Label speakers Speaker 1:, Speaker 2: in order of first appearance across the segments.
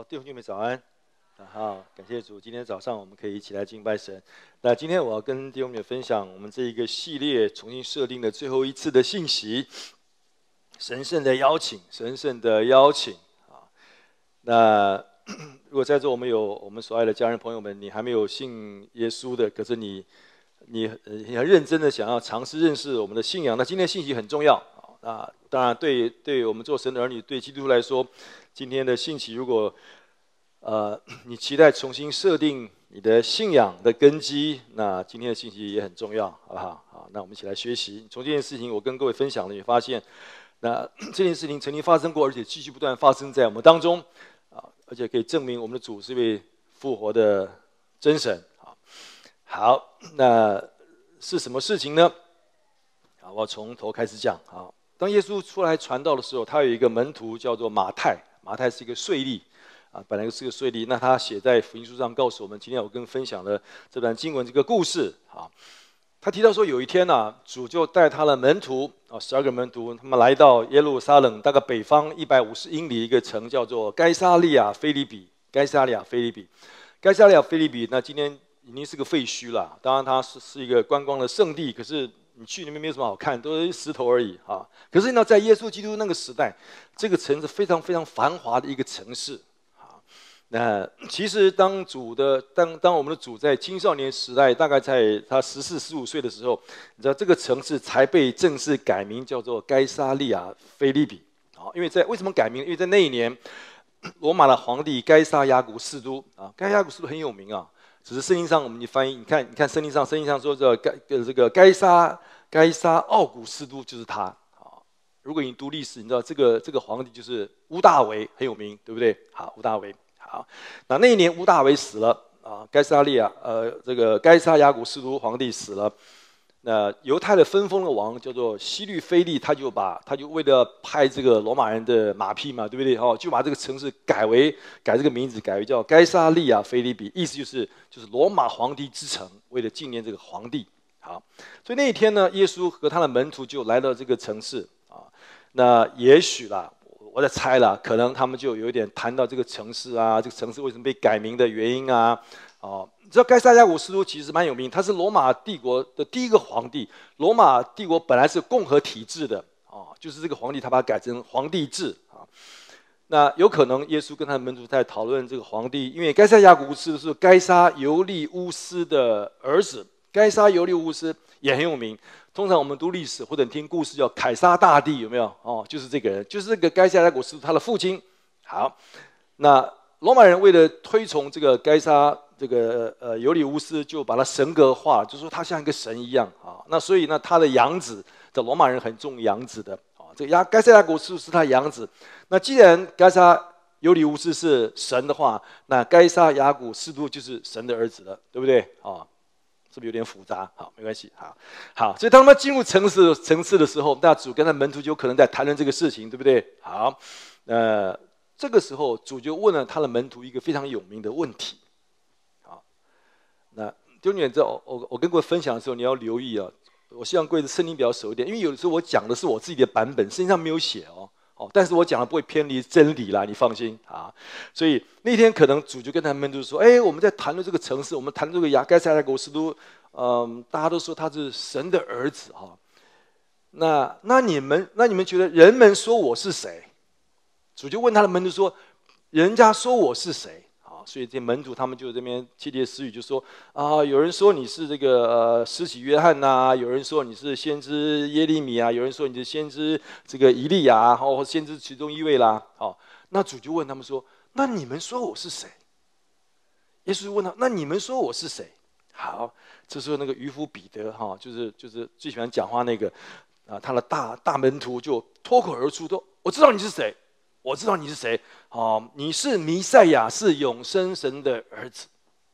Speaker 1: 好，弟兄姐妹早安。好，感谢主，今天早上我们可以一起来敬拜神。那今天我要跟弟兄姐妹分享我们这一个系列重新设定的最后一次的信息，神圣的邀请，神圣的邀请啊。那如果在座我们有我们所爱的家人朋友们，你还没有信耶稣的，可是你很认真的想要尝试认识我们的信仰，那今天的信息很重要啊。那当然对我们做神的儿女，对基督徒来说，今天的信息如果你期待重新设定你的信仰的根基，那今天的信息也很重要，好不好？好，那我们一起来学习。从这件事情，我跟各位分享了，也发现，那这件事情曾经发生过，而且继续不断发生在我们当中，而且可以证明我们的主是一位复活的真神。好，那是什么事情呢？我要从头开始讲。好，当耶稣出来传道的时候，他有一个门徒叫做马太，马太是一个税吏。本来是个税吏，那他写在福音书上告诉我们，今天我跟分享了这段经文这个故事。他提到说，有一天主就带他的门徒12个门徒，他们来到耶路撒冷，大概北方150英里一个城，叫做该撒利亚腓立比。该撒利亚腓立比，那今天已经是个废墟了。当然，它是一个观光的圣地，可是你去那边没有什么好看，都是石头而已啊。可是呢，在耶稣基督那个时代，这个城是非常非常繁华的一个城市。那其实当我们的主在青少年时代，大概在他14、15岁的时候，你知道这个城市才被正式改名叫做该撒利亚腓立比。因为为什么改名？因为在那一年，罗马的皇帝该撒亚古士都该撒亚古士都很有名啊。只是圣经上我们翻译，你看圣经上说这个该撒奥古士都就是他。如果你读历史，你知道这个皇帝就是屋大维，很有名，对不对？好，屋大维。好，那一年屋大维死了该撒亚古士都皇帝死了，那犹太的分封的王叫做希律菲利，他就为了派这个罗马人的马匹嘛，对不对？就把这个城市改这个名字，改为叫该撒利亚腓立比，意思就是罗马皇帝之城，为了纪念这个皇帝。好，所以那一天呢，耶稣和他的门徒就来到这个城市那也许啦。我在猜了，可能他们就有一点谈到这个城市这个城市为什么被改名的原因你知道该撒亚古士都其实蛮有名，他是罗马帝国的第一个皇帝。罗马帝国本来是共和体制的就是这个皇帝他把它改成皇帝制那有可能耶稣跟他的门徒在讨论这个皇帝，因为该撒亚古士都是该撒尤利乌斯的儿子，该撒尤利乌斯也很有名。通常我们读历史或者听故事叫凯撒大帝，有没有？就是这个人，就是这个该撒亚古士都他的父亲。好，那罗马人为了推崇这个该撒尤利乌斯，就把他神格化，就说他像一个神一样那所以呢，他的养子，这罗马人很重养子的这个该撒亚古士都是他的养子。那既然该撒尤利乌斯是神的话，那该撒亚古士都就是神的儿子了，对不对是不是有点复杂？好，没关系。好，所以当他们进入城市的时候，那主跟他门徒就可能在谈论这个事情，对不对？好，这个时候主就问了他的门徒一个非常有名的问题。好，那弟兄姐妹知道，我跟各位分享的时候，你要留意我希望各位的圣经比较熟一点，因为有的时候我讲的是我自己的版本，圣经上没有写但是我讲的不会偏离真理啦，你放心所以那天可能主就跟他们就说：“我们在谈论这个城市，我们谈论这个该撒亚古士都，大家都说他是神的儿子那你们觉得人们说我是谁？”主就问他的门徒说：“人家说我是谁？”所以这门徒他们就这边窃窃私语，就说有人说你是这个施洗约翰有人说你是先知耶利米有人说你是先知这个以利亚或先知其中一位啦。那主就问他们说：“那你们说我是谁？”耶稣就问他：“那你们说我是谁？”好，这时候那个渔夫彼得就是最喜欢讲话那个他的大门徒就脱口而出说：“我知道你是谁。”我知道你是谁，你是弥赛亚，是永生神的儿子。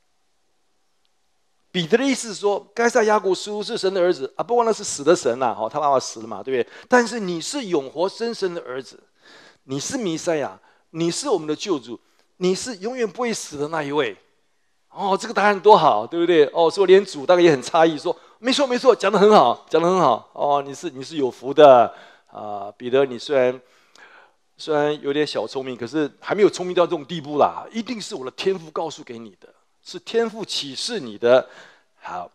Speaker 1: 彼得的意思是说，该撒亚古士都是神的儿子不忘了是死的神他爸爸死了嘛，对不对？但是你是永活生神的儿子，你是弥赛亚，你是我们的救主，你是永远不会死的那一位。这个答案多好，对不对？所以连主大概也很诧异，说没错，讲得很好，你是有福的彼得，你虽然虽然有点小聪明，可是还没有聪明到这种地步啦。一定是我的天父告诉给你的，是天父启示你的。好，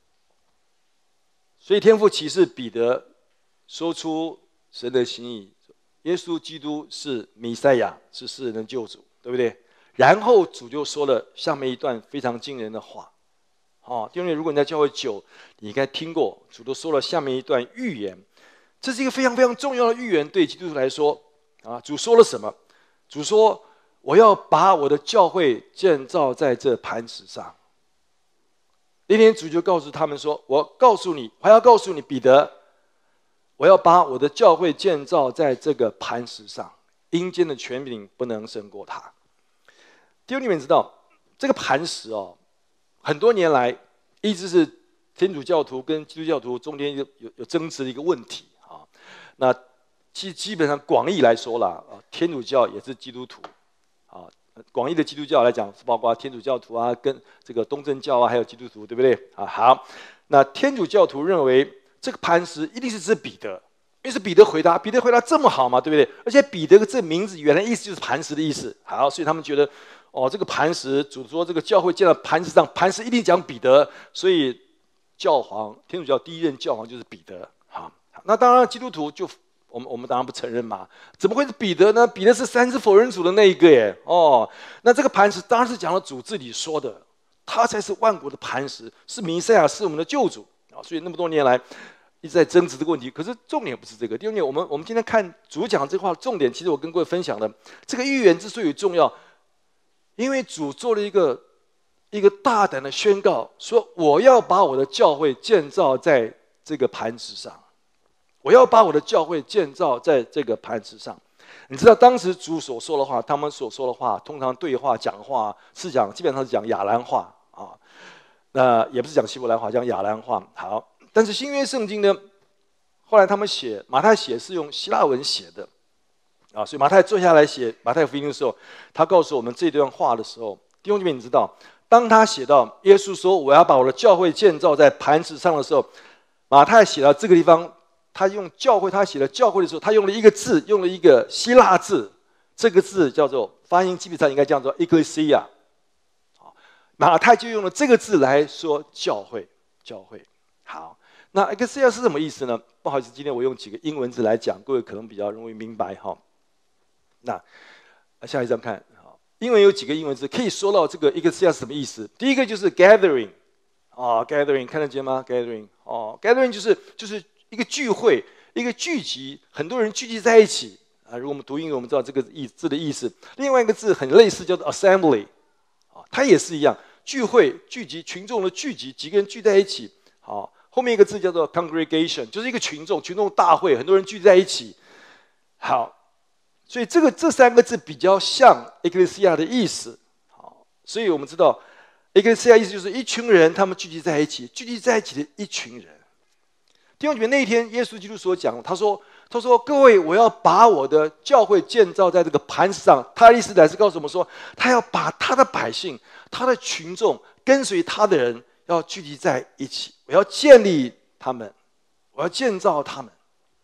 Speaker 1: 所以天父启示彼得，说出神的心意：耶稣基督是弥赛亚，是世人的救主，对不对？然后主就说了下面一段非常惊人的话。弟兄姐妹，如果你在教会久，你应该听过主都说了下面一段预言。这是一个非常非常重要的预言，对基督徒来说。主说了什么？主说：“我要把我的教会建造在这磐石上。”那天主就告诉他们说：“我告诉你，还要告诉你，彼得，我要把我的教会建造在这个磐石上，阴间的权柄不能胜过它。”弟兄姊妹知道，这个磐石很多年来一直是天主教徒跟基督教徒中间有争执的一个问题啊。那基本上广义来说啦，天主教也是基督徒啊。广义的基督教来讲，是包括天主教徒啊，跟这个东正教啊，还有基督徒，对不对啊？好，那天主教徒认为这个磐石一定是指彼得，因为是彼得回答，彼得回答这么好嘛，对不对？而且彼得这名字原来意思就是磐石的意思。好，所以他们觉得这个磐石，主说这个教会建在磐石上，磐石一定讲彼得，所以教皇，天主教第一任教皇就是彼得。好，那当然基督徒就。我们当然不承认嘛，怎么会是彼得呢？彼得是三次否认主的那一个耶。那这个磐石当然是讲了主自己说的，他才是万国的磐石，是弥赛亚，是我们的救主啊。所以那么多年来一直在争执这个问题。可是重点不是这个，第二点，我们今天看主讲这话，重点其实我跟各位分享的这个预言之所以重要，因为主做了一个大胆的宣告，说我要把我的教会建造在这个磐石上。我要把我的教会建造在这个磐石上。你知道当时主所说的话，他们所说的话，通常对话讲话是基本上是讲亚兰话啊，那也不是讲希伯来话，讲亚兰话。好，但是新约圣经呢，后来他们马太写是用希腊文写的啊，所以马太坐下来写马太福音的时候，他告诉我们这段话的时候，弟兄姐妹，你知道，当他写到耶稣说我要把我的教会建造在磐石上的时候，马太写到这个地方。他用教会，他写了教会的时候，他用了一个字，用了一个希腊字，这个字叫做发音，基本上应该叫做 ecclesia。马太就用了这个字来说教会。好，那 ecclesia 是什么意思呢？不好意思，今天我用几个英文字来讲，各位可能比较容易明白哈。那下一张看，英文有几个英文字可以说到这个 ecclesia 是什么意思？第一个就是 gathering， gathering 看得见吗 ？gathering 就是一个聚会，一个聚集，很多人聚集在一起啊。如果我们读英文，我们知道这个字的意思。另外一个字很类似，叫做 assembly， 它也是一样，聚会、聚集、群众的聚集，几个人聚在一起。好，后面一个字叫做 congregation， 就是一个群众大会，很多人聚在一起。好，所以这三个字比较像 ecclesia 的意思。好，所以我们知道 ecclesia 意思就是一群人，他们聚集在一起的一群人。弟兄姐妹，那一天耶稣基督所讲，他说各位，我要把我的教会建造在这个磐石上。他的意思来是告诉我们说，他要把他的百姓、他的群众、跟随他的人要聚集在一起。我要建立他们，我要建造他们。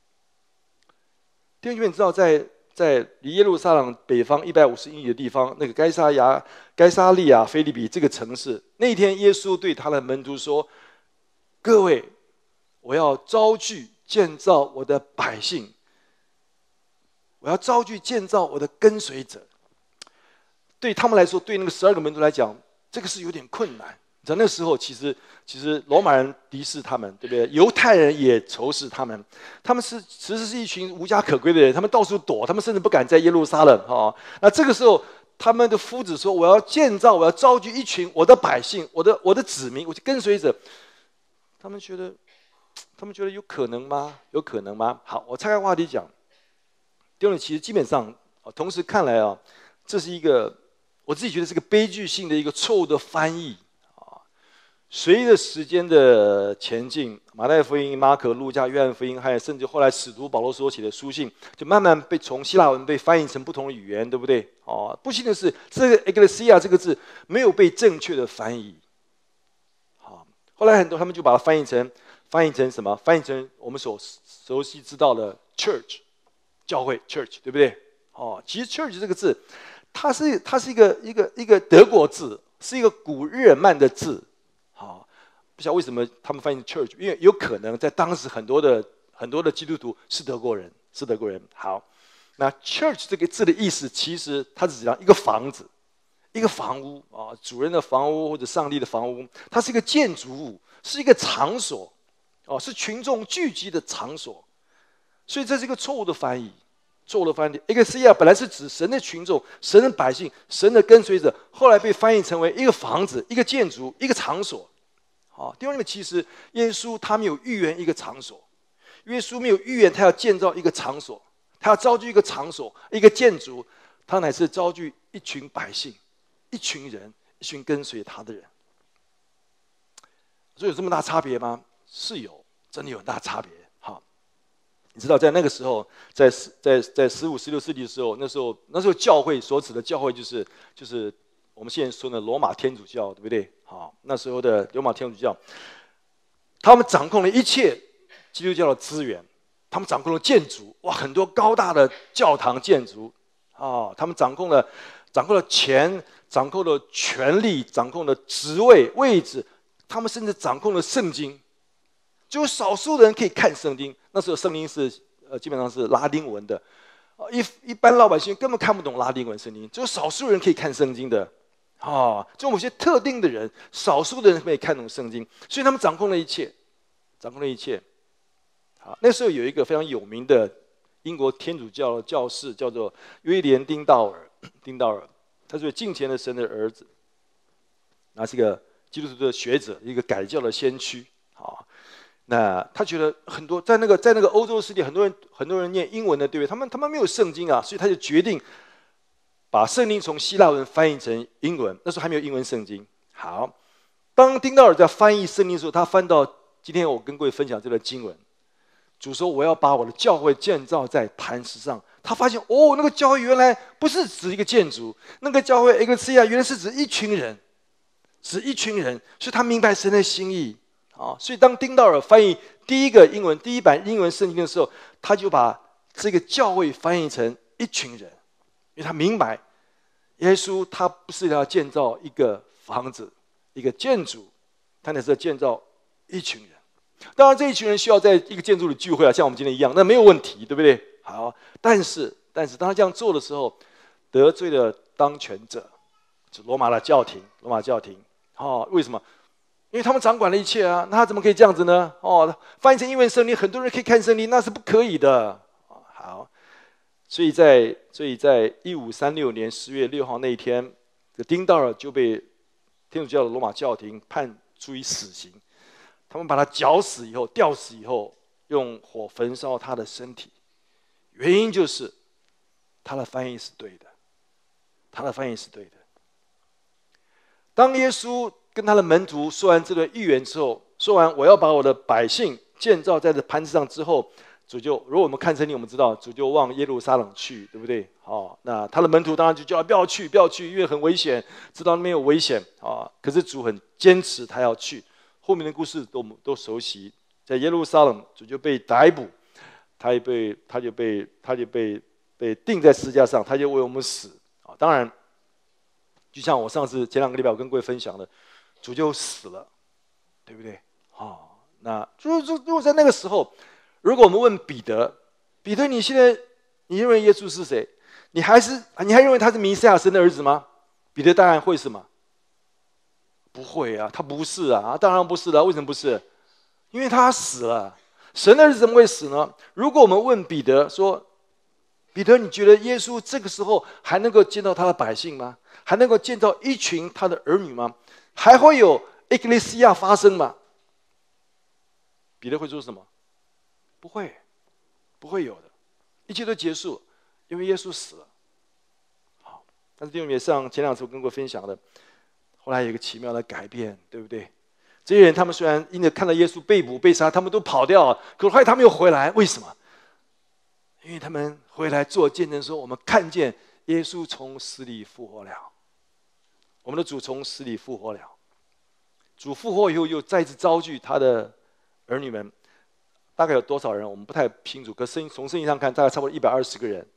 Speaker 1: 弟兄姐妹，你知道在离耶路撒冷北方150英里的地方，那个该撒利亚腓立比这个城市，那一天耶稣对他的门徒说：“各位。”我要招聚建造我的百姓，我要招聚建造我的跟随者。对他们来说，对那个12个门徒来讲，这个是有点困难。你知道那时候其实罗马人敌视他们，对不对？犹太人也仇视他们，他们其实是一群无家可归的人，他们到处躲，他们甚至不敢在耶路撒冷那这个时候，他们的夫子说：“我要招聚一群我的百姓，我的子民，我的跟随者。”他们觉得有可能吗？有可能吗？好，我岔开话题讲。弟兄，其实基本上，同时看来这是一个我自己觉得是个悲剧性的一个错误的翻译随着时间的前进，马太福音、马可、路加、约翰福音，还有甚至后来使徒保罗所写的书信，就慢慢从希腊文被翻译成不同的语言，对不对？不幸的是，这个 ecclesia 这个字没有被正确的翻译。后来很多他们就把它翻译成什么？翻译成我们所熟悉知道的 church， 教会 church， 对不对？ 其实 church 这个字，它是一个德国字，是一个古日耳曼的字。不晓得为什么他们翻译 church， 因为有可能在当时很多的基督徒是德国人，好，那 church 这个字的意思，其实它是讲一个房子，一个房屋主人的房屋或者上帝的房屋，它是一个建筑物，是一个场所，是群众聚集的场所。所以这是一个错误的翻译。Ecclesia 本来是指神的群众、神的百姓、神的跟随者，后来被翻译成为一个房子、一个建筑、一个场所。弟兄姊妹，其实耶稣他没有预言一个场所，耶稣没有预言他要建造一个场所，他要招聚一个场所、一个建筑，他乃是招聚一群百姓、一群人、一群跟随他的人。所以有这么大差别吗？是有，真的有很大差别。你知道，在那个时候，在15、16世纪的时候，那时候教会所指的教会就是我们现在说的罗马天主教，对不对？那时候的罗马天主教，他们掌控了一切基督教的资源，他们掌控了建筑，很多高大的教堂建筑，他们掌控了钱，掌控了权力，掌控了职位置，他们甚至掌控了圣经。只有少数的人可以看圣经，那时候圣经是基本上是拉丁文的，一般老百姓根本看不懂拉丁文圣经，只有少数人可以看圣经的，只有某些特定的人，少数的人可以看懂圣经，所以他们掌控了一切，那时候有一个非常有名的英国天主教的教士，叫做威廉·丁道尔，他是敬虔的神的儿子，那是一个基督徒的学者，一个改教的先驱，那他觉得很多在那个欧洲世界，很多人念英文的，对不对？他们没有圣经啊，所以他就决定把圣经从希腊文翻译成英文。那时候还没有英文圣经。好，当丁道尔在翻译圣经的时候，他翻到今天我跟各位分享这段经文，主说我要把我的教会建造在磐石上。他发现那个教会原来不是指一个建筑，那个教会 Ecclesia 原来是指一群人，所以他明白神的心意。所以当丁道尔翻译第一版英文圣经的时候，他就把这个教会翻译成一群人，因为他明白耶稣他不是要建造一个房子、一个建筑，他乃是要建造一群人。当然，这一群人需要在一个建筑里聚会像我们今天一样，那没有问题，对不对？好，但是当他这样做的时候，得罪了当权者，就罗马教廷。为什么？因为他们掌管了一切啊，那他怎么可以这样子呢？翻译成英文圣经，很多人可以看圣经，那是不可以的。好，所以在1536年10月6号那一天，丁道尔就被天主教的罗马教廷判处以死刑。他们把他吊死以后，用火焚烧他的身体。原因就是他的翻译是对的，当耶稣跟他的门徒说完这段预言之后，说完我要把我的百姓建造在这磐石上之后，主就如果我们看圣经，我们知道主就往耶路撒冷去，对不对？那他的门徒当然就叫他不要去，因为很危险，知道那边有危险可是主很坚持他要去。后面的故事都熟悉，在耶路撒冷主就被逮捕，他就被钉在十字架上，他就为我们死当然，就像我前2个礼拜我跟各位分享的。主就死了，对不对？那如果在那个时候，如果我们问彼得，你现在你认为耶稣是谁？你还认为他是弥赛亚神的儿子吗？彼得当然会是吗？不会啊，他不是啊，当然不是了。为什么不是？因为他死了。神的儿子怎么会死呢？如果我们问彼得说，彼得，你觉得耶稣这个时候还能够见到他的百姓吗？还能够见到一群他的儿女吗？还会有 Ecclesia 发生吗？彼得会说什么？不会有的，一切都结束，因为耶稣死了。好，但是弟兄姐妹，像前2次我跟各位分享的，后来有一个奇妙的改变，对不对？这些人他们虽然因着看到耶稣被捕被杀，他们都跑掉了，可是后来他们又回来，为什么？因为他们回来做见证说，我们看见耶稣从死里复活了。我们的主从死里复活了，主复活以后又再次召聚他的儿女们，大概有多少人我们不太清楚，可从圣经上看，大概差不多120个人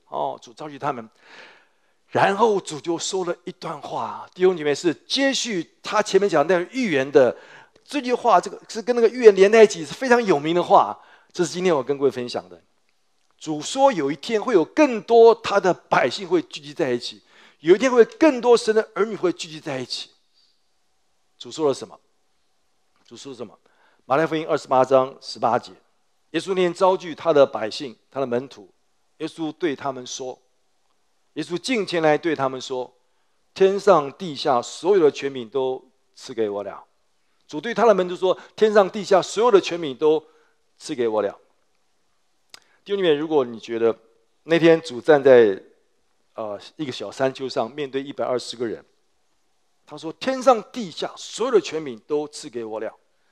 Speaker 1: 主召集他们，然后主就说了一段话，弟兄姐妹，是接续他前面讲的那个预言的这句话，这个是跟那个预言连在一起，是非常有名的话。这是今天我跟各位分享的。主说有一天会有更多他的百姓会聚集在一起，有一天会更多神的儿女会聚集在一起。主说了什么？主说了什么？马太福音28章18节，耶稣那天召聚他的百姓，他的门徒，耶稣对他们说，耶稣近前来对他们说，天上地下所有的权柄都赐给我了。主对他的门徒说，天上地下所有的权柄都赐给我了。弟兄姐妹，如果你觉得那天主站在一个小山丘上，面对120个人，他说天上地下所有的权柄都赐给我了。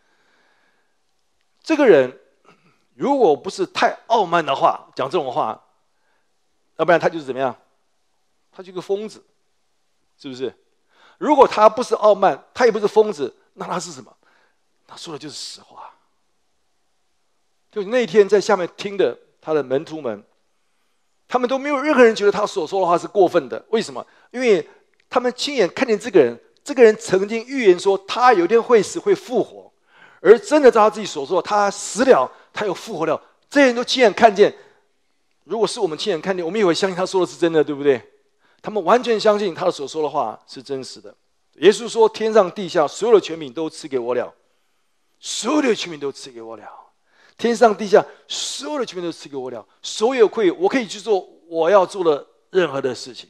Speaker 1: 这个人如果不是太傲慢的话，讲这种话，要不然他就是怎么样？他就是个疯子，是不是？如果他不是傲慢，他也不是疯子，那他是什么？他说的就是实话。就那一天在下面听的他的门徒们，他们都没有任何人觉得他所说的话是过分的。为什么？因为他们亲眼看见这个人，这个人曾经预言说他有一天会死会复活，而真的照他自己所说，他死了，他又复活了。这些人都亲眼看见。如果是我们亲眼看见，我们也会相信他说的是真的，对不对？他们完全相信他所说的话是真实的。耶稣说：“天上地下所有的权柄都赐给我了，所有的权柄都赐给我了。天上地下所有的权柄都赐给我了，所有我可以去做我要做的任何的事情。”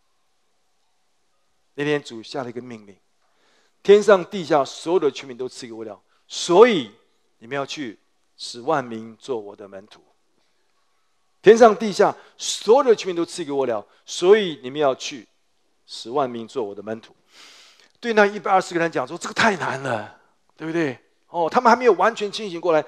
Speaker 1: 那天主下了一个命令：天上地下所有的权柄都赐给我了，所以你们要去使万民做我的门徒。天上地下所有的权柄都赐给我了，所以你们要去使万民做我的门徒。对那120个人讲说，这个太难了，对不对？他们还没有完全清醒过来。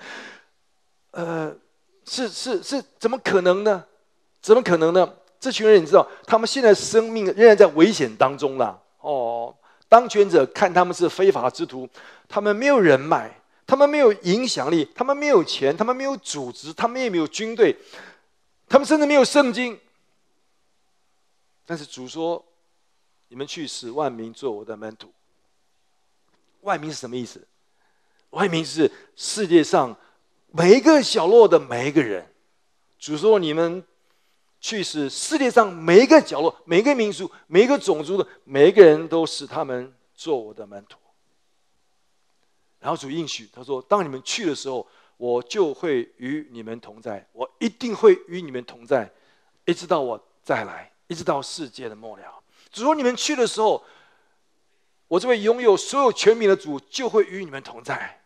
Speaker 1: 是怎么可能呢？怎么可能呢？这群人你知道，他们现在生命仍然在危险当中啦。当权者看他们是非法之徒，他们没有人脉，他们没有影响力，他们没有钱，他们没有组织，他们也没有军队，他们甚至没有圣经。但是主说，你们去使万民做我的门徒。万民是什么意思？万民是世界上每一个角落的每一个人。主说，你们去使世界上每一个角落、每一个民族、每一个种族的每一个人都使他们做我的门徒。然后主应许他说，当你们去的时候，我就会与你们同在，我一定会与你们同在，一直到我再来，一直到世界的末了。主说，你们去的时候，我这位拥有所有权柄的主就会与你们同在。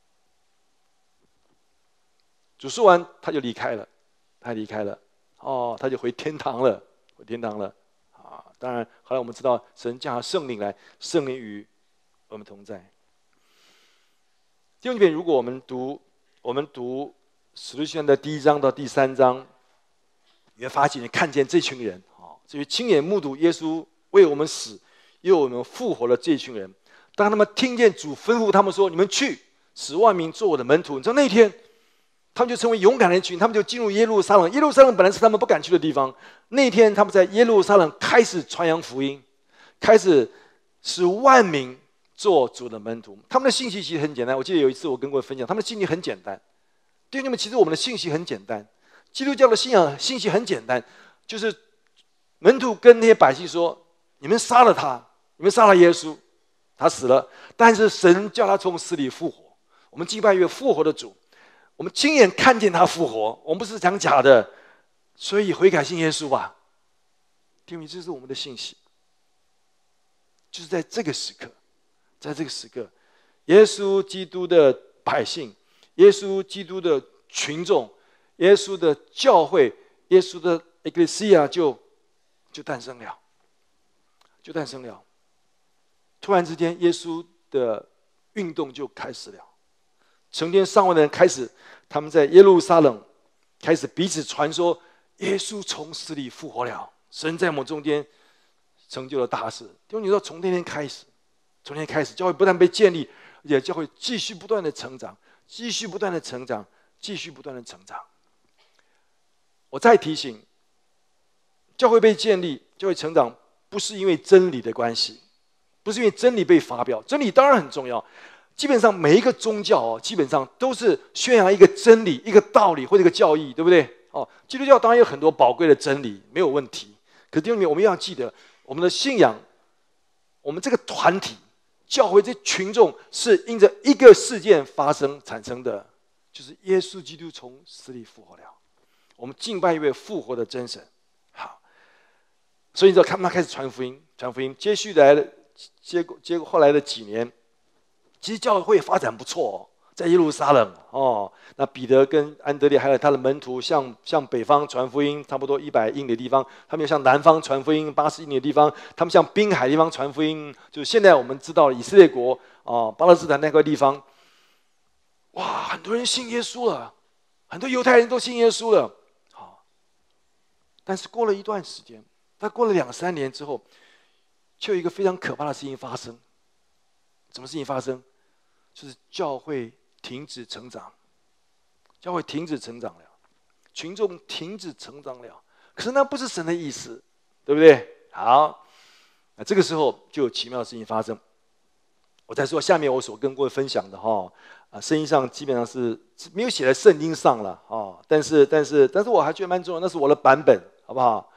Speaker 1: 主说完，他就离开了，他离开了，他就回天堂了，回天堂了。当然，后来我们知道，神降圣灵来，圣灵与我们同在。弟兄姐妹，如果我们读使徒行传的第1章到第3章，你会发现，你看见这群人，这些亲眼目睹耶稣为我们死，又为我们复活的这群人，当他们听见主吩咐他们说：“你们去，使万民做我的门徒。”你知道那一天，他们就成为勇敢的一群，他们就进入耶路撒冷。耶路撒冷本来是他们不敢去的地方，那一天他们在耶路撒冷开始传扬福音，开始使万民做主的门徒。他们的信息其实很简单。我记得有一次我跟各位分享，他们的信息很简单。弟兄们，其实我们的信息很简单，基督教的信仰信息很简单，就是门徒跟那些百姓说：“你们杀了他，你们杀了耶稣，他死了，但是神叫他从死里复活。我们敬拜一位复活的主，我们亲眼看见他复活，我们不是讲假的，所以悔改信耶稣吧。”弟兄们，这是我们的信息。就是在这个时刻，在这个时刻，耶稣基督的百姓，耶稣基督的群众，耶稣的教会，耶稣的 Ecclesia 就诞生了，就诞生了。突然之间，耶稣的运动就开始了，成千上万的人开始，他们在耶路撒冷开始彼此传说，耶稣从死里复活了，神在我们中间成就了大事。因为你知道，从那天开始，教会不但被建立，而且教会继续不断的成长，继续不断的成长，继续不断的成长。我再提醒， 教会被建立，教会成长，不是因为真理的关系，不是因为真理被发表，真理当然很重要。基本上每一个宗教基本上都是宣扬一个真理、一个道理或者一个教义，对不对？基督教当然有很多宝贵的真理，没有问题。可是弟兄姊妹，我们要记得，我们的信仰，我们这个团体、教会这群众，是因着一个事件发生产生的，就是耶稣基督从死里复活了。我们敬拜一位复活的真神。好，所以你知道，他们开始传福音，传福音。接过后来的几年。其实教会发展不错在耶路撒冷那彼得跟安德烈还有他的门徒向北方传福音，差不多100英里的地方；他们又向南方传福音，80英里的地方；他们向滨海的地方传福音，就是现在我们知道以色列国巴勒斯坦那块地方，哇，很多人信耶稣了，很多犹太人都信耶稣了。但是过了一段时间，但过了2-3年之后，就有一个非常可怕的事情发生。什么事情发生？就是教会停止成长，教会停止成长了，群众停止成长了。可是那不是神的意思，对不对？好，这个时候就有奇妙的事情发生。我再说下面我所跟各位分享的圣经上基本上是没有写在圣经上了但是我还觉得蛮重要，那是我的版本，好不好？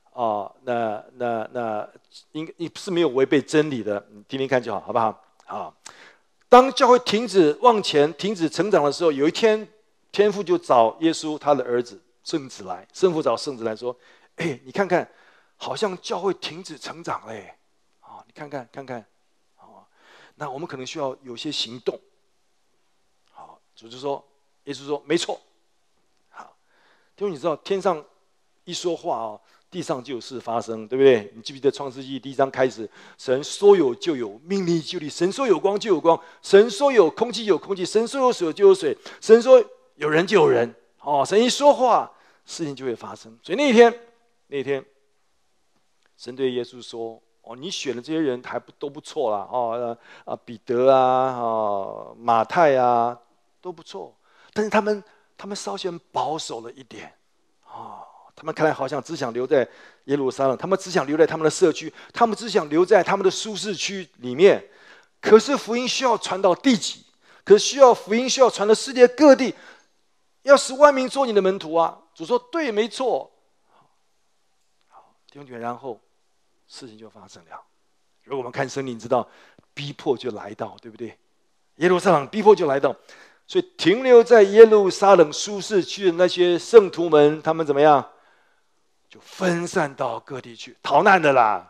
Speaker 1: 那应该是没有违背真理的，你听听看就好，好不好？当教会停止往前、停止成长的时候，有一天，天父就找耶稣他的儿子圣子来，圣父找圣子来说：“你看看，好像教会停止成长嘞，你看看，那我们可能需要有些行动。”好，主就说，耶稣说：“没错。”好，因为你知道天上一说话地上就有事发生，对不对？你记不记得创世纪第1章开始，神说有就有，命立就立；神说有光就有光，神说有空气就有空气，神说有水就有水，神说有人就有人。神一说话，事情就会发生。所以那一天，神对耶稣说：“你选的这些人都不错啦，彼得马太都不错，但是他们稍显保守了一点他们看来好像只想留在耶路撒冷，他们只想留在他们的社区，他们只想留在他们的舒适区里面。可是福音需要传到地极，福音需要传到世界各地，要使万民做你的门徒主说：“对，没错。”好，弟兄姐妹，然后事情就发生了。如果我们看圣经，知道逼迫就来到，对不对？耶路撒冷逼迫就来到，所以停留在耶路撒冷舒适区的那些圣徒们，他们怎么样？就分散到各地去逃难的啦。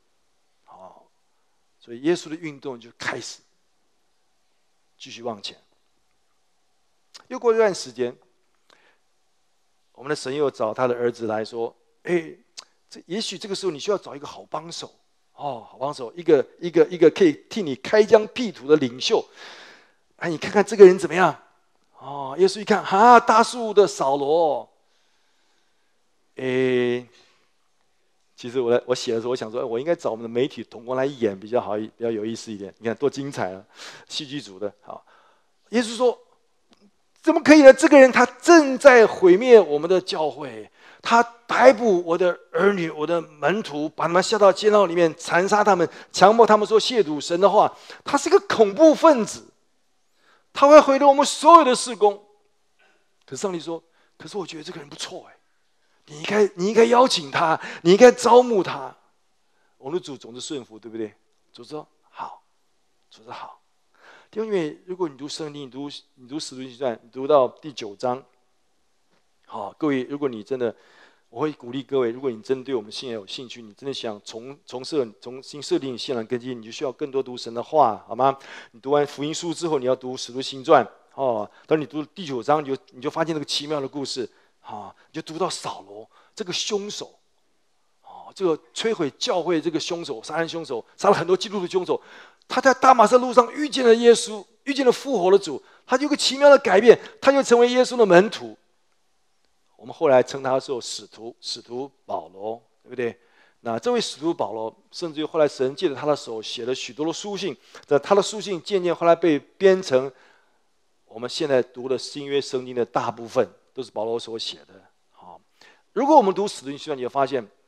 Speaker 1: 所以耶稣的运动就开始继续往前。又过一段时间，我们的神又找他的儿子来说：“也许这个时候你需要找一个好帮手好帮手，一个可以替你开疆辟土的领袖。你看看这个人怎么样？”耶稣一看，大树的扫罗。其实我写的时候，我想说，我应该找我们的媒体同工来演比较好，比较有意思一点。你看多精彩戏剧组的。好，耶稣说：“怎么可以呢？这个人他正在毁灭我们的教会，他逮捕我的儿女、我的门徒，把他们下到监牢里面，残杀他们，强迫他们说亵渎神的话。他是个恐怖分子，他会毁了我们所有的事工。”可是上帝说：“可是我觉得这个人不错你应该邀请他，你应该招募他。”我们的主总是顺服，对不对？主说好，主说好。因为如果你读圣经，你读使徒行传，你读到第9章，各位，如果你真的，我会鼓励各位，如果你真的对我们信仰有兴趣，你真的想重新设定信仰根基，你就需要更多读神的话，好吗？你读完福音书之后，你要读使徒行传当你读第9章，你就发现那个奇妙的故事。你就读到扫罗这个凶手，这个摧毁教会这个凶手、杀人凶手，杀了很多基督徒的凶手，他在大马色路上遇见了耶稣，遇见了复活的主，他有个奇妙的改变，他就成为耶稣的门徒。我们后来称他做使徒保罗，对不对？那这位使徒保罗，甚至于后来神借着他的手写了许多的书信，他的书信渐渐后来被编成我们现在读的新约圣经的大部分。都是保罗所写的。如果我们读使徒行传，你会发现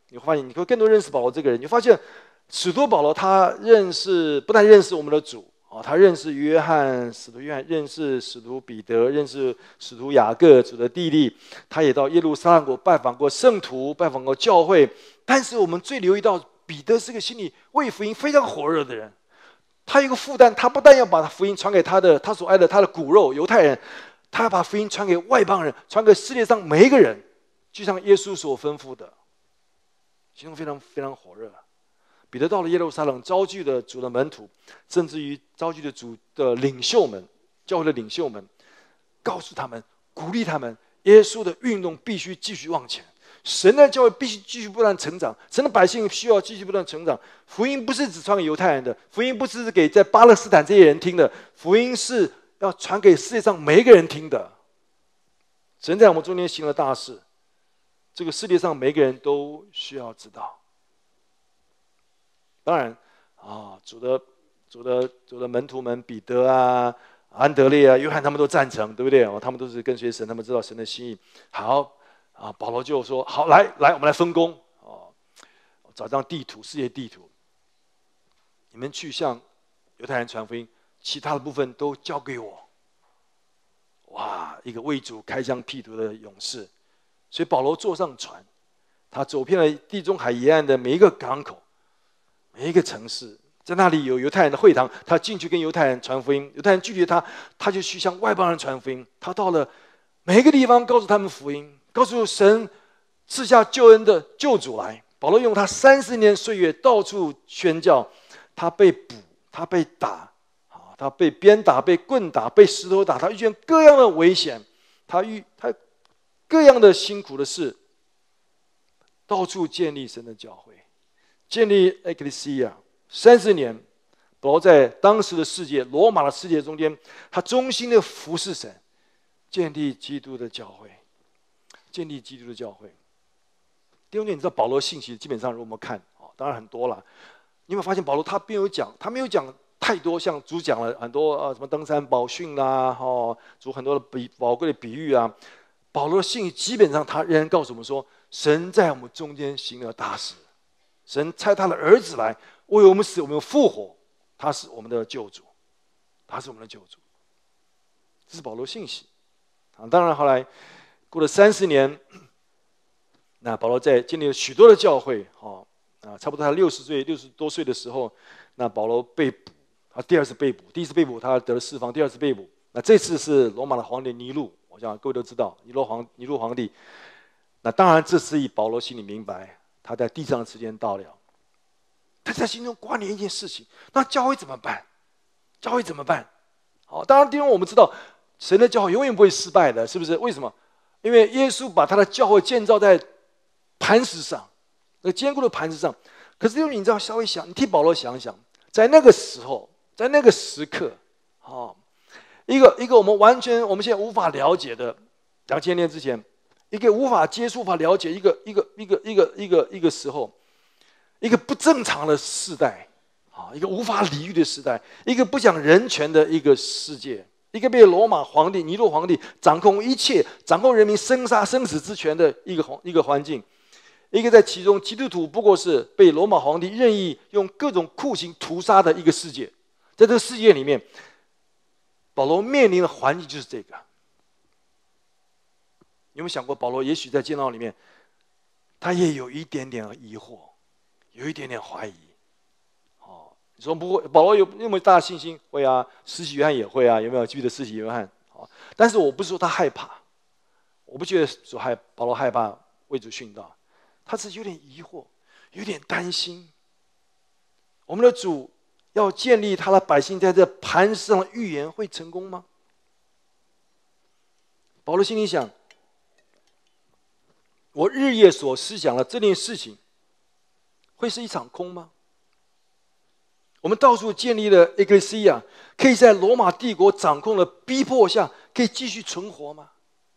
Speaker 1: 你会发现，你会更多认识保罗这个人。你会发现，使徒保罗他不但认识我们的主他认识使徒约翰，认识使徒彼得，认识使徒雅各，主的弟弟。他也到耶路撒冷国拜访过圣徒，拜访过教会。但是我们最留意到，彼得是个心里为福音非常火热的人。他有一个负担，他不但要把福音传给他所爱的他的骨肉犹太人，他要把福音传给外邦人，传给世界上每一个人，就像耶稣所吩咐的，心中非常非常火热。彼得到了耶路撒冷，招聚了主的门徒，甚至于招聚了主的领袖们，教会的领袖们，告诉他们，鼓励他们，耶稣的运动必须继续往前，神的教会必须继续不断成长，神的百姓需要继续不断成长。福音不是只传给犹太人的，福音不是给在巴勒斯坦这些人听的，福音是要传给世界上每一个人听的。神在我们中间行了大事，这个世界上每一个人都需要知道。当然主的门徒们，彼得啊、安德烈啊、约翰他们都赞成，对不对？他们都是跟随神，他们知道神的心意。好保罗就说：“好，来，我们来分工找张地图，世界地图，你们去向犹太人传福音，其他的部分都交给我。”哇，一个为主开疆辟土的勇士。所以保罗坐上船，他走遍了地中海沿岸的每一个港口。每一个城市，在那里有犹太人的会堂，他进去跟犹太人传福音。犹太人拒绝他，他就去向外邦人传福音。他到了每一个地方，告诉他们福音，告诉神赐下救恩的救主来。保罗用他30年岁月到处宣教，他被捕，他被打，他被鞭打，被棍打，被石头打，他遇见各样的危险，他各样的辛苦的事，到处建立神的教会。建立 Ecclesia 30年，保罗在当时的世界，罗马的世界中间，他忠心的服侍神，建立基督的教会，建立基督的教会。弟兄姐妹，你知道保罗信息基本上，如果我们看当然很多了。你有没有发现保罗他没有讲太多，像主讲了很多什么登山宝训啦，主很多的宝贵的比喻啊。保罗的信息基本上他仍然告诉我们说，神在我们中间行了大事。神差他的儿子来为我们死，我们复活，他是我们的救主，他是我们的救主。这是保罗信息当然后来过了30年，那保罗在建立了许多的教会差不多他60多岁的时候，那保罗被捕，他第二次被捕，第一次被捕他得了释放，第二次被捕，那这次是罗马的皇帝尼禄，我想各位都知道尼禄皇帝。那当然这是以保罗心里明白，他在地上的时间到了，他在心中挂念一件事情：那教会怎么办？教会怎么办？当然，因为我们知道神的教会永远不会失败的，是不是？为什么？因为耶稣把他的教会建造在磐石上，那坚固的磐石上。可是，你知道，稍微想，你替保罗想想，在那个时候，在那个时刻，一个我们现在无法了解的2000年之前。一个无法接触、无法了解一个时候，一个不正常的世代，一个无法理喻的时代，一个不讲人权的一个世界，一个被罗马皇帝尼禄皇帝掌控一切、掌控人民生死之权的一个环境，一个在其中基督徒不过是被罗马皇帝任意用各种酷刑屠杀的一个世界。在这个世界里面，保罗面临的环境就是这个。有没有想过，保罗也许在监牢里面，他也有一点点疑惑，有一点点怀疑。你说不会？保罗有那么大的信心？会啊，施洗约翰也会啊，有没有记得施洗约翰？但是我不是说他害怕，我不觉得保罗害怕为主殉道，他是有点疑惑，有点担心。我们的主要建立他的百姓在这磐石上的预言会成功吗？保罗心里想：我日夜所思想的这件事情，会是一场空吗？我们到处建立了 Ecclesia， 可以在罗马帝国掌控的逼迫下，可以继续存活吗？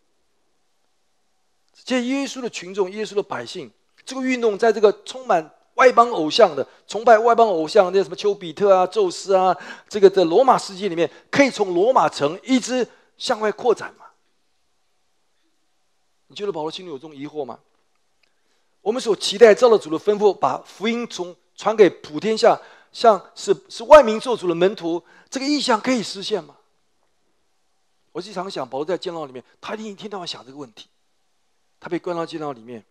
Speaker 1: 这耶稣的群众，耶稣的百姓，这个运动在这个充满外邦偶像的、崇拜外邦偶像，那什么丘比特啊、宙斯啊，这个的罗马世界里面，可以从罗马城一直向外扩展吗？你觉得保罗心里有这种疑惑吗？ 我们所期待照着主的吩咐，把福音传给普天下，像是万民做主的门徒，这个意向可以实现吗？我经常想，保罗在监牢里面，他一天到晚想这个问题。他被关到监牢里面，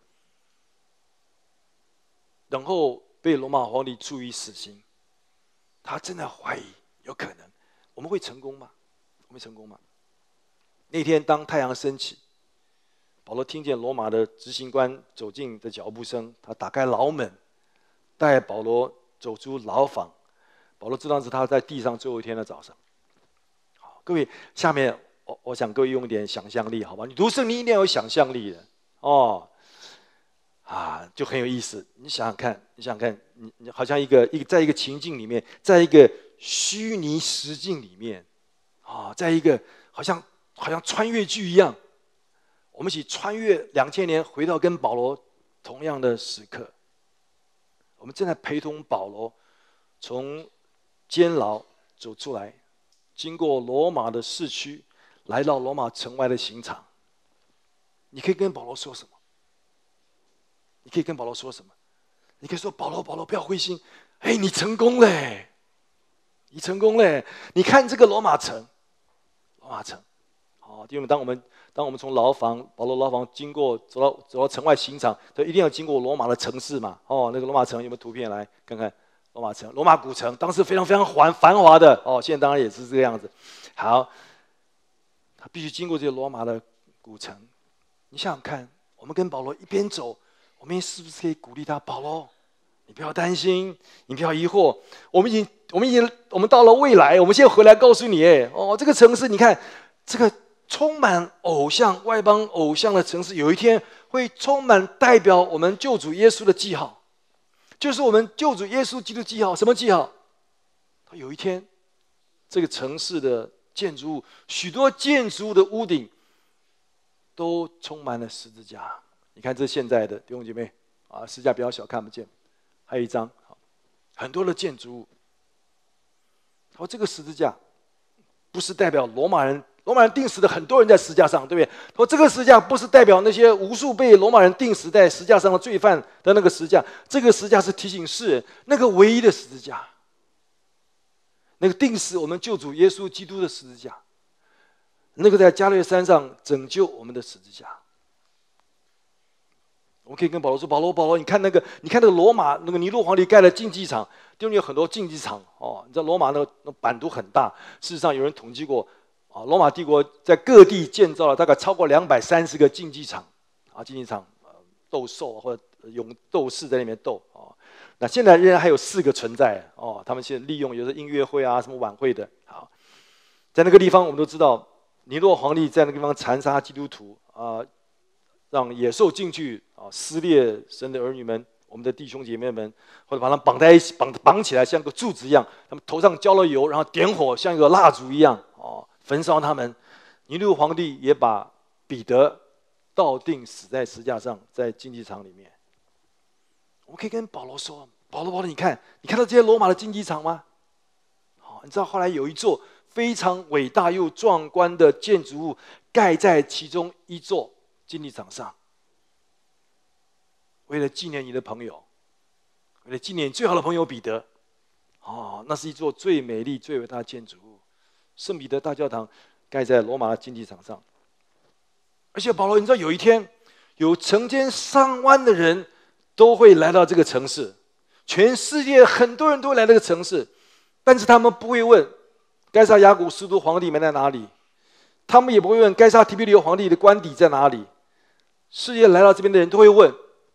Speaker 1: 然后被罗马皇帝处以死刑。他真的怀疑，有可能我们会成功吗？我们会成功吗？那天当太阳升起，保罗听见罗马的执行官走近的脚步声，他打开牢门，带保罗走出牢房。保罗知道是他在地上最后一天的早上。好，各位，下面我想各位用一点想象力，好吧？你读圣经一定要有想象力的哦。就很有意思。你想想看，你好像在一个情境里面，在一个虚拟实境里面，在一个好像穿越剧一样，我们一起穿越2000年，回到跟保罗同样的时刻。我们正在陪同保罗从监牢走出来，经过罗马的市区，来到罗马城外的刑场。你可以跟保罗说什么？你可以跟保罗说什么？你可以说：保罗，不要灰心，你成功了，你成功了！你看这个罗马城，因为当我们从保罗牢房经过走到城外刑场，就一定要经过罗马的城市嘛。那个罗马城有没有图片来看看？罗马城，罗马古城，当时非常非常繁华的现在当然也是这个样子。好，他必须经过这个罗马的古城。你想想看，我们跟保罗一边走，我们是不是可以鼓励他？保罗，你不要担心，你不要疑惑。我们到了未来，我们现在回来告诉你，这个城市，你看，这个充满外邦偶像的城市，有一天会充满代表我们救主耶稣的记号，就是我们救主耶稣基督记号。什么记号？他有一天，这个城市的建筑物，许多建筑物的屋顶，都充满了十字架。你看，这是现在的弟兄姐妹十字架比较小，看不见。还有一张，很多的建筑物。这个十字架不是代表罗马人钉死的很多人在十字架上，对不对？这个十字架不是代表那些无数被罗马人钉死在十字架上的罪犯的那个十字架，这个十字架是提醒世人那个唯一的十字架，那个钉死我们救主耶稣基督的十字架，那个在加略山上拯救我们的十字架。我们可以跟保罗说：保罗，你看那个罗马那个尼禄皇帝盖的竞技场，地方有很多竞技场你知道罗马那版图很大，事实上有人统计过罗马帝国在各地建造了大概超过230个竞技场竞技场斗兽或者斗士在那边斗那现在仍然还有4个存在他们现在利用有的音乐会什么晚会的。好，在那个地方我们都知道，尼禄皇帝在那个地方残杀基督徒让野兽进去撕裂神的儿女们，我们的弟兄姐妹们，或者把他们绑在一起，绑起来像个柱子一样，他们头上浇了油，然后点火，像一个蜡烛一样焚烧他们。尼禄皇帝也把彼得倒钉死在十字架上，在竞技场里面。我们可以跟保罗说：保罗，你看到这些罗马的竞技场吗？你知道后来有一座非常伟大又壮观的建筑物盖在其中一座竞技场上，为了纪念你的朋友，为了纪念你最好的朋友彼得，那是一座最美丽、最伟大的建筑物——圣彼得大教堂，盖在罗马的竞技场上。而且保罗，你知道有一天，有成千上万的人都会来到这个城市，全世界很多人都会来这个城市，但是他们不会问该撒亚古斯都皇帝埋在哪里，他们也不会问该撒提比留皇帝的官邸在哪里。世界来到这边的人都会问：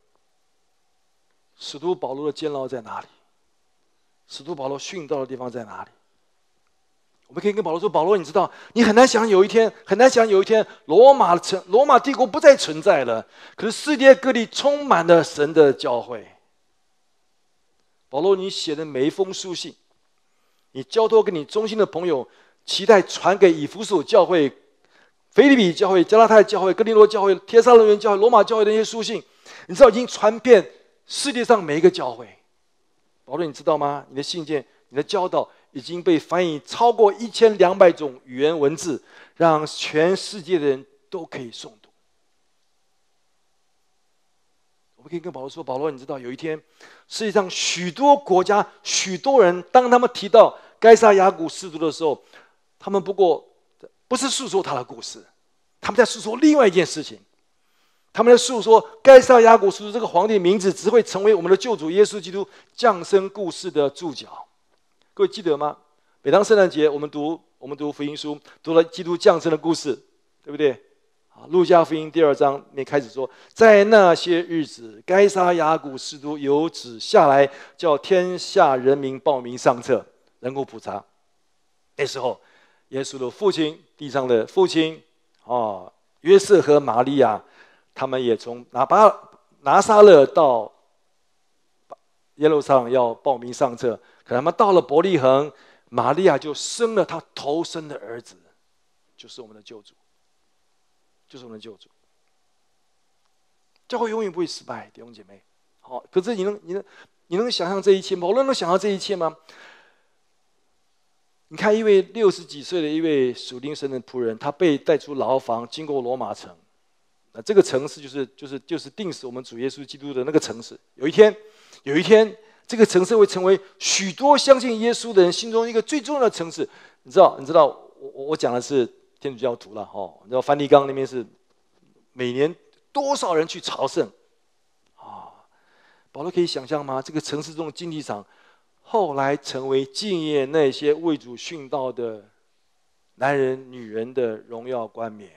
Speaker 1: 使徒保罗的监牢在哪里？使徒保罗殉道的地方在哪里？我们可以跟保罗说：保罗，你知道，你很难想有一天，罗马帝国不再存在了，可是世界各地充满了神的教会。保罗，你写的每一封书信，你交托给你忠心的朋友，期待传给以弗所教会、腓立比教会、加拉太教会、哥林多教会、帖撒罗尼迦教会、罗马教会的那些书信，你知道已经传遍世界上每一个教会。保罗，你知道吗？你的信件、你的教导已经被翻译超过1200种语言文字，让全世界的人都可以诵读。我们可以跟保罗说：保罗，你知道有一天，世界上许多国家、许多人，当他们提到该撒亚古士督的时候，他们不是诉说他的故事，他们在诉说另外一件事情。他们在诉说该撒亚古士督这个皇帝的名字只会成为我们的救主耶稣基督降生故事的注脚。各位记得吗？每当圣诞节，我们读福音书，读了基督降生的故事，对不对？路加福音第2章里面开始说，在那些日子，该撒亚古士督有旨下来，叫天下人民报名上册，人口普查。那时候，耶稣的父亲，地上的父亲，约瑟和玛利亚，他们也从拿撒勒到耶路撒冷要报名上册，可他们到了伯利恒，玛利亚就生了他头生的儿子，就是我们的救主。就是我们的救主。教会永远不会失败，弟兄姐妹。可是你能想象这一切吗？保罗能想到这一切吗？你看，一位60几岁的一位属灵神的仆人，他被带出牢房，经过罗马城。这个城市就是定死我们主耶稣基督的那个城市。有一天，这个城市会成为许多相信耶稣的人心中一个最重要的城市。你知道，我讲的是天主教徒了，你知道梵蒂冈那边是每年多少人去朝圣保罗可以想象吗？这个城市中的竞技场后来成为纪念那些为主殉道的男人女人的荣耀冠冕。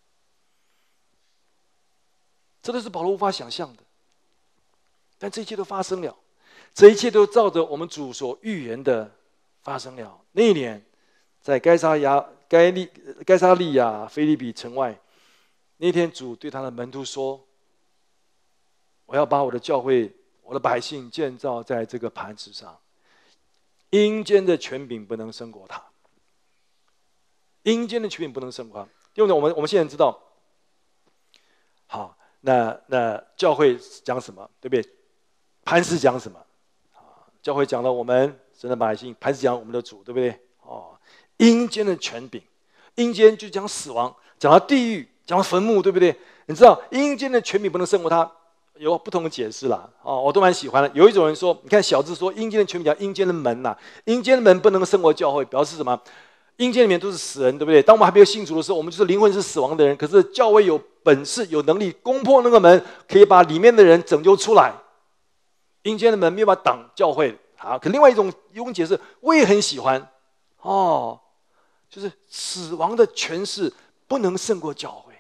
Speaker 1: 这都是保罗无法想象的，但这一切都发生了，这一切都照着我们主所预言的发生了。那一年，在该撒利亚腓立比城外，那天主对他的门徒说：“我要把我的教会、我的百姓建造在这个磐石上，阴间的权柄不能胜过他。阴间的权柄不能胜过他。”因为我们现在知道，好，那教会讲什么，对不对？磐石讲什么？教会讲了我们神的百姓，磐石讲我们的主，对不对？阴间的权柄，阴间就讲死亡，讲到地狱，讲到坟墓，对不对？你知道阴间的权柄不能胜过他，有不同的解释啦。我都蛮喜欢的。有一种人说，你看小字说阴间的权柄讲阴间的门呐，阴间的门不能胜过教会，表示什么？阴间里面都是死人，对不对？当我们还没有信主的时候，我们就是灵魂是死亡的人。可是教会有本事、有能力攻破那个门，可以把里面的人拯救出来。阴间的门没有办法挡教会。可另外一种解释，我也很喜欢。就是死亡的权势不能胜过教会。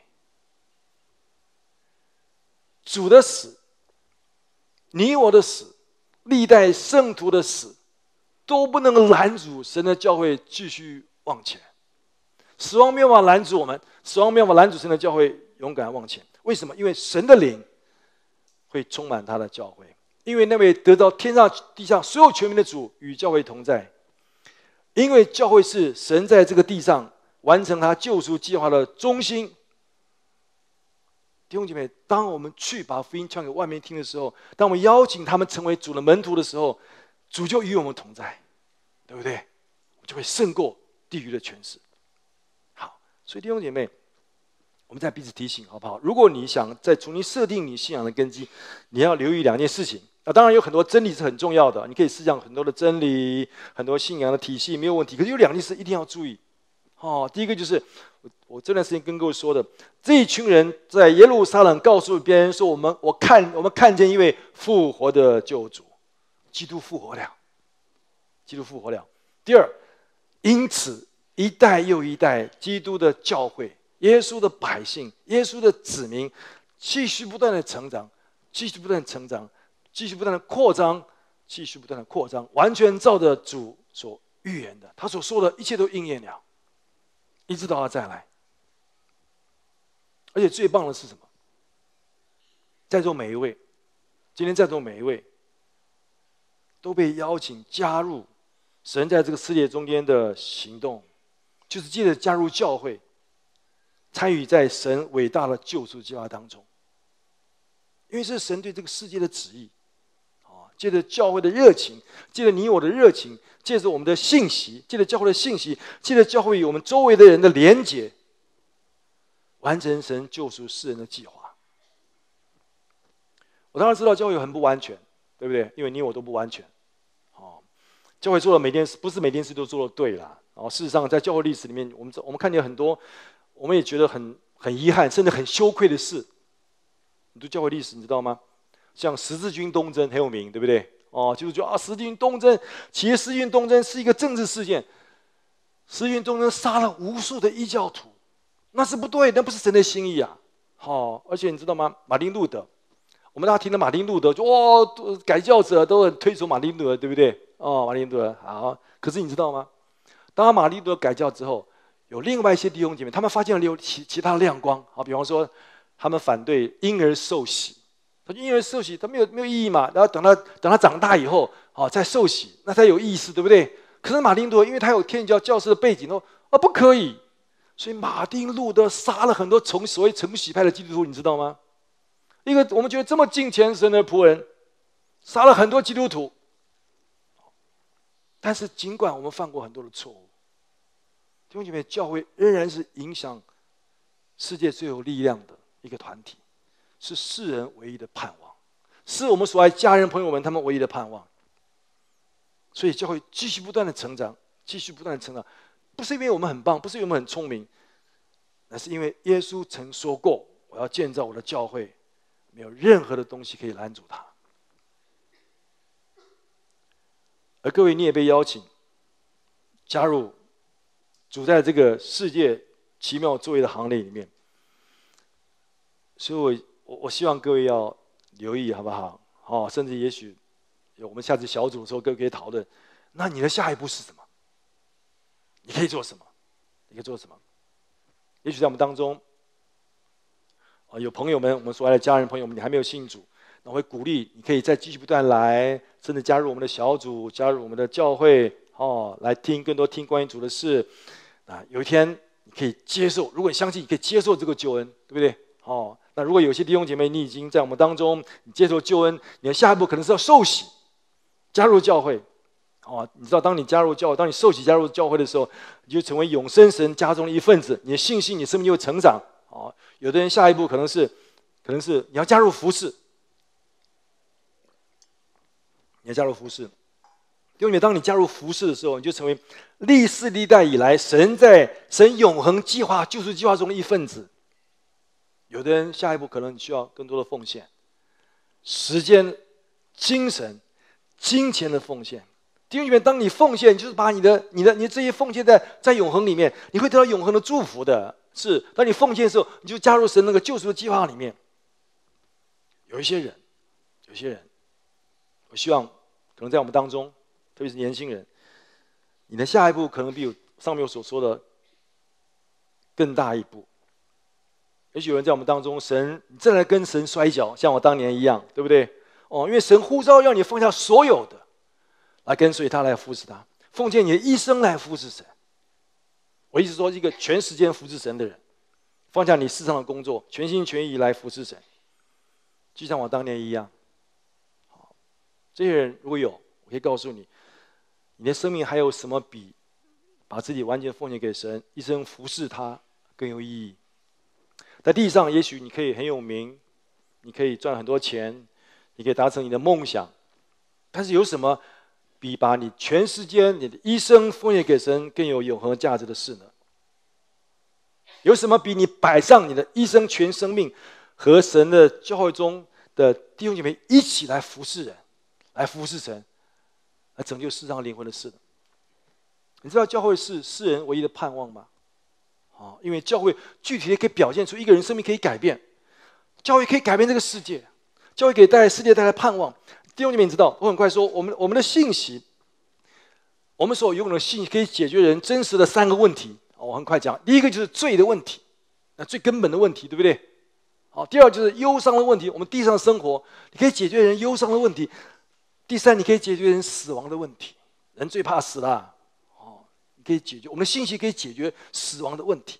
Speaker 1: 主的死，你我的死，历代圣徒的死，都不能拦阻神的教会继续往前。死亡没有办法拦阻我们，死亡没有办法拦阻神的教会勇敢往前。为什么？因为神的灵会充满他的教会，因为那位得到天上地上所有权柄的主与教会同在。因为教会是神在这个地上完成他救赎计划的中心。弟兄姐妹，当我们去把福音传给外面听的时候，当我们邀请他们成为主的门徒的时候，主就与我们同在，对不对？我们就会胜过地狱的权势。好，所以弟兄姐妹，我们再彼此提醒，好不好？如果你想再重新设定你信仰的根基，你要留意2件事情。当然有很多真理是很重要的，你可以思想很多的真理，很多信仰的体系没有问题。可是有2件事一定要注意。第一个就是我这段时间跟各位说的，这一群人在耶路撒冷告诉别人说，我们看见一位复活的救主，基督复活了，基督复活了。第二，因此一代又一代基督的教会、耶稣的百姓、耶稣的子民，继续不断的成长，继续不断的成长。继续不断的扩张，继续不断的扩张，完全照着主所预言的，他所说的一切都应验了，一直到他再来。而且最棒的是什么？在座每一位，今天在座每一位，都被邀请加入神在这个世界中间的行动，就是借着加入教会，参与在神伟大的救赎计划当中。因为是神对这个世界的旨意。借着教会的热情，借着你我的热情，借着我们的信息，借着教会的信息，借着教会与我们周围的人的连结，完成神救赎世人的计划。 我当然知道教会很不完全，对不对？因为你我都不完全。教会做的每件事，不是每件事都做得对啦。事实上，在教会历史里面，我们看见很多，我们也觉得很遗憾，甚至很羞愧的事。你读教会历史，你知道吗？像十字军东征很有名，对不对？就是说十字军东征，其实十字军东征是一个政治事件。十字军东征杀了无数的异教徒，那是不对，那不是神的心意啊。而且你知道吗？马丁路德，我们大家听到马丁路德，就改教者都很推崇马丁路德，对不对？马丁路德好，可是你知道吗？当马丁路德改教之后，有另外一些弟兄姐妹，他们发现了有其他的亮光。比方说，他们反对婴儿受洗。他说婴儿受洗，他没有意义嘛？然后等他长大以后，再受洗，那才有意思，对不对？可是马丁路德，因为他有天主教教师的背景，不可以。所以马丁路德杀了很多所谓承洗派的基督徒，你知道吗？一个我们觉得这么敬虔神的仆人，杀了很多基督徒。但是尽管我们犯过很多的错误，弟兄姐妹，教会仍然是影响世界最有力量的一个团体，是世人唯一的盼望，是我们所爱家人朋友们他们唯一的盼望。所以教会继续不断的成长，继续不断的成长，不是因为我们很棒，不是因为我们很聪明，那是因为耶稣曾说过：“我要建造我的教会，没有任何的东西可以拦阻他。”而各位，你也被邀请加入主在这个世界奇妙作为的行列里面。所以我希望各位要留意，好不好？甚至也许我们下次小组的时候，各位可以讨论，那你的下一步是什么？你可以做什么？你可以做什么？也许在我们当中，有朋友们，我们所爱的家人朋友们，你还没有信主，那我会鼓励你可以再继续不断来，甚至加入我们的小组，加入我们的教会，来听更多关于主的事。有一天你可以接受，如果你相信，你可以接受这个救恩，对不对？那如果有些弟兄姐妹，你已经在我们当中，你接受救恩，你的下一步可能是要受洗，加入教会。你知道，当你加入教会，当你受洗加入教会的时候，你就成为永生神家中的一份子，你的信心、你的生命就会成长。有的人下一步可能是你要加入服事，你要加入服事。因为当你加入服事的时候，你就成为历世历代以来神永恒计划救赎计划中的一份子。有的人下一步可能需要更多的奉献，时间、精神、金钱的奉献。弟兄姐妹，当你奉献，就是把你这些奉献在永恒里面，你会得到永恒的祝福的。是，当你奉献的时候，你就加入神那个救赎的计划里面。有一些人，我希望可能在我们当中，特别是年轻人，你的下一步可能比上面我所说的更大一步。也许有人在我们当中，你正在跟神摔跤，像我当年一样，对不对？因为神呼召要你放下所有的，来跟随他，来服侍他，奉献你的一生来服侍神。我意思说，一个全时间服侍神的人，放下你世上的工作，全心全意来服侍神，就像我当年一样。这些人如果有，我可以告诉你，你的生命还有什么比把自己完全奉献给神，一生服侍他更有意义？在地上，也许你可以很有名，你可以赚很多钱，你可以达成你的梦想，但是有什么比把你全时间、你的一生奉献给神更有永恒价值的事呢？有什么比你摆上你的一生全生命，和神的教会中的弟兄姐妹一起来服侍人，来服侍神，来拯救世上灵魂的事呢？你知道教会是世人唯一的盼望吗？因为教会具体的可以表现出一个人生命可以改变，教会可以改变这个世界，教会给世界带来盼望。弟兄姐妹，你知道，我很快说，我们的信息，我们所拥有的信息可以解决人真实的3个问题。我很快讲，第一个就是罪的问题，那最根本的问题，对不对？第二就是忧伤的问题，我们地上生活，你可以解决人忧伤的问题。第三，你可以解决人死亡的问题，人最怕死了。可以解决我们的信息，可以解决死亡的问题。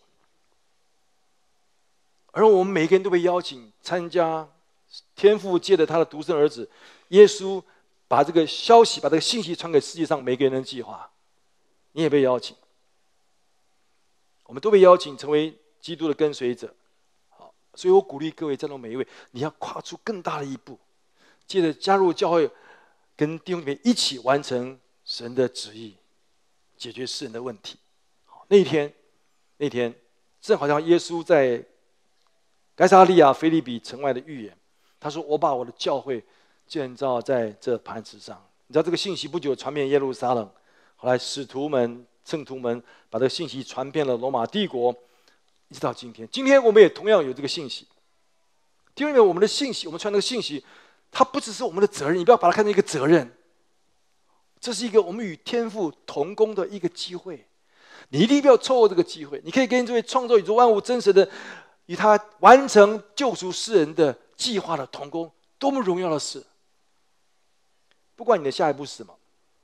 Speaker 1: 而我们每个人都被邀请参加天父借着他的独生儿子耶稣，把这个消息、把这个信息传给世界上每个人的计划。你也被邀请，我们都被邀请成为基督的跟随者。所以我鼓励各位在座每一位，你要跨出更大的一步， 借着加入教会，跟弟兄姐妹一起完成神的旨意，解决世人的问题。那天正好像耶稣在该撒利亚腓立比城外的预言，他说：“我把我的教会建造在这磐石上。”你知道这个信息不久传遍耶路撒冷，后来使徒们、圣徒们把这个信息传遍了罗马帝国，一直到今天。今天我们也同样有这个信息。弟兄们，我们的信息，我们传这个信息，它不只是我们的责任，你不要把它看成一个责任，这是一个我们与天父同工的一个机会。你一定不要错过这个机会。你可以跟这位创造宇宙万物真神的，与他完成救赎世人的计划的同工，多么荣耀的事！不管你的下一步是什么，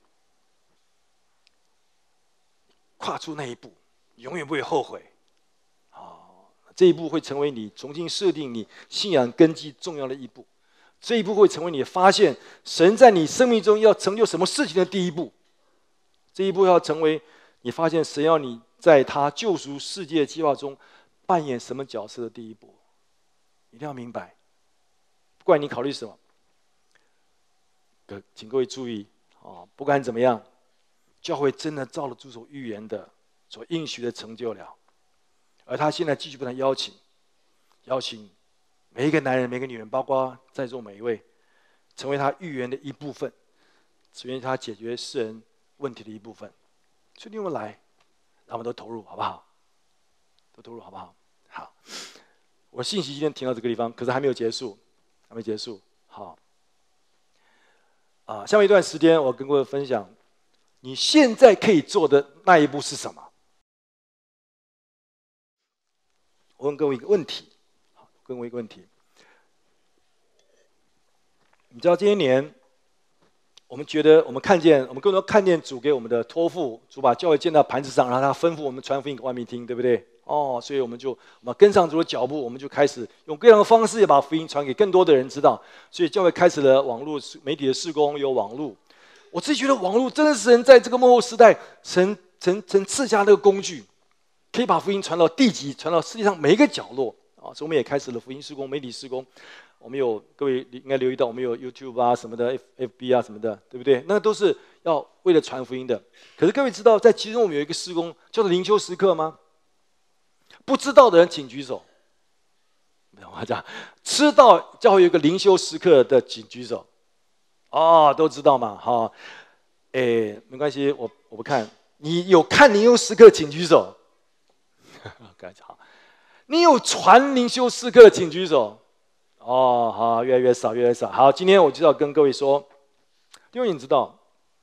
Speaker 1: 跨出那一步，永远不会后悔。这一步会成为你重新设定你信仰根基重要的一步。这一步会成为你发现神在你生命中要成就什么事情的第一步。这一步要成为你发现神要你在他救赎世界的计划中扮演什么角色的第一步。一定要明白，不管你考虑什么，请各位注意不管怎么样，教会真的照了主所预言的所应许的成就了。而他现在继续不断邀请每一个男人、每个女人，包括在座每一位，成为他预言的一部分，成为他解决世人问题的一部分。所以你们来，让我们都投入，好不好？都投入，好不好？好，我的信息今天停到这个地方，可是还没有结束，好，下面一段时间，我跟各位分享，你现在可以做的那一步是什么？我问各位一个问题，你知道这些年，我们觉得我们更多看见主给我们的托付，主把教会建到磐石上，然后他吩咐我们传福音给外面听，对不对？所以我们跟上主的脚步，我们就开始用各样的方式，也把福音传给更多的人知道。所以教会开始了网络媒体的事工，有网络。我自己觉得网络真的是神在这个末后时代，神赐下那个工具。可以把福音传到地极，传到世界上每一个角落所以我们也开始了福音事工、媒体事工。我们有各位应该留意到，我们有 YouTube 什么的 ，FB 什么的，对不对？那都是要为了传福音的。可是各位知道，在其中我们有一个事工叫做灵修时刻吗？不知道的人请举手。我讲，知道教会有一个灵修时刻的请举手。都知道嘛，没关系，我不看。你有看灵修时刻请举手。好，你有传灵修时刻请举手。好，越来越少。好，今天我就要跟各位说，因为你知道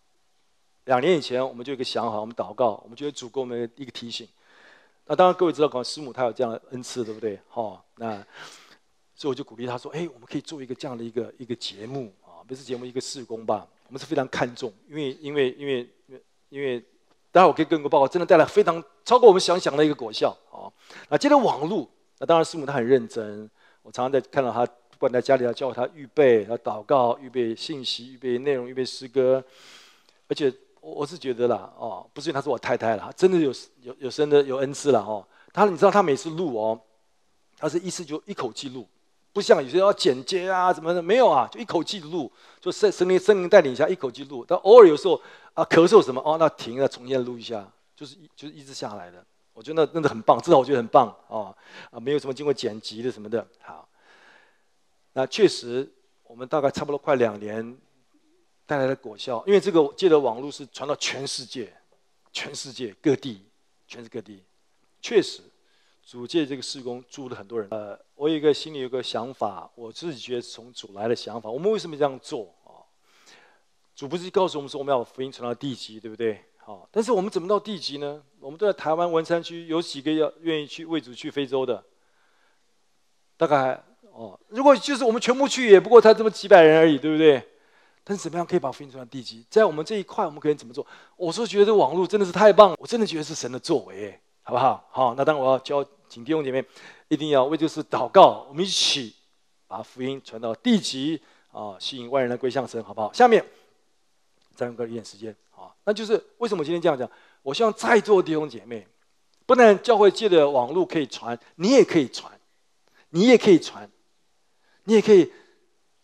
Speaker 1: ，2年以前我们就有一个想法，我们祷告，我们觉得主给我们一个提醒。那当然各位知道，师母她有这样的恩赐，对不对？那所以我就鼓励他说：“我们可以做一个这样的一个节目不是节目，一个事工吧。我们是非常看重，因为。”待会我可以跟各位报告，真的带来非常超过我们想的一个果效那接着网络，那当然师母她很认真，我常常在看到她，不管在家里要教她预备，她祷告、预备信息、预备内容、预备诗歌，而且我是觉得啦不是因为她是我太太啦，真的有神的有恩赐啦你知道她每次录她是一次就一口气录，不像有些要剪接什么的，没有就一口气录，就圣灵带领一下一口气录，但偶尔有时候咳嗽什么那停了重新录一下，就是一直下来的。我觉得那真的很棒，至少我觉得很棒没有什么经过剪辑的什么的。好，那确实我们大概差不多快2年带来的果效，因为这个借着网络是传到全世界各地，全世界各地，确实主借这个事工助了很多人。我心里有个想法，我自己觉得从主来的想法。我们为什么这样做主不是告诉我们说我们要把福音传到地极，对不对？但是我们怎么到地极呢？我们都在台湾文山区，有几个愿意去为主去非洲的？大概如果就是我们全部去，也不过才这么几百人而已，对不对？但是怎么样可以把福音传到地极？在我们这一块，我们可以怎么做？我说觉得网络真的是太棒了，我真的觉得是神的作为，好不好？好，那当然我要请弟兄姐妹一定要为这事祷告，我们一起把福音传到地极吸引万人的归向神，好不好？下面再用一点时间那就是为什么我今天这样讲？我希望在座弟兄姐妹，不但教会界的网络可以传，你也可以传，你也可以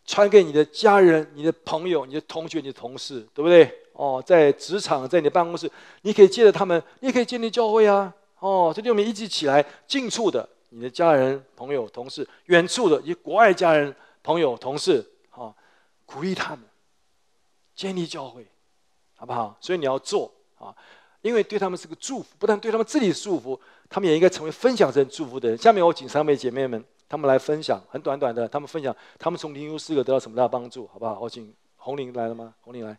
Speaker 1: 传给你的家人、你的朋友、你的同学、你的同事，对不对？在职场，在你的办公室，你可以借着他们，你也可以建立教会啊。这弟兄们一起起来，近处的你的家人、朋友、同事，远处的你国外家人、朋友、同事，鼓励他们，建立教会，好不好？所以你要做啊，因为对他们是个祝福，不但对他们自己是祝福，他们也应该成为分享这祝福的人。下面我请3位姐妹们，他们来分享，很短短的，他们分享他们从灵修诗歌得到什么大帮助，好不好？我请红玲来了吗？红玲来。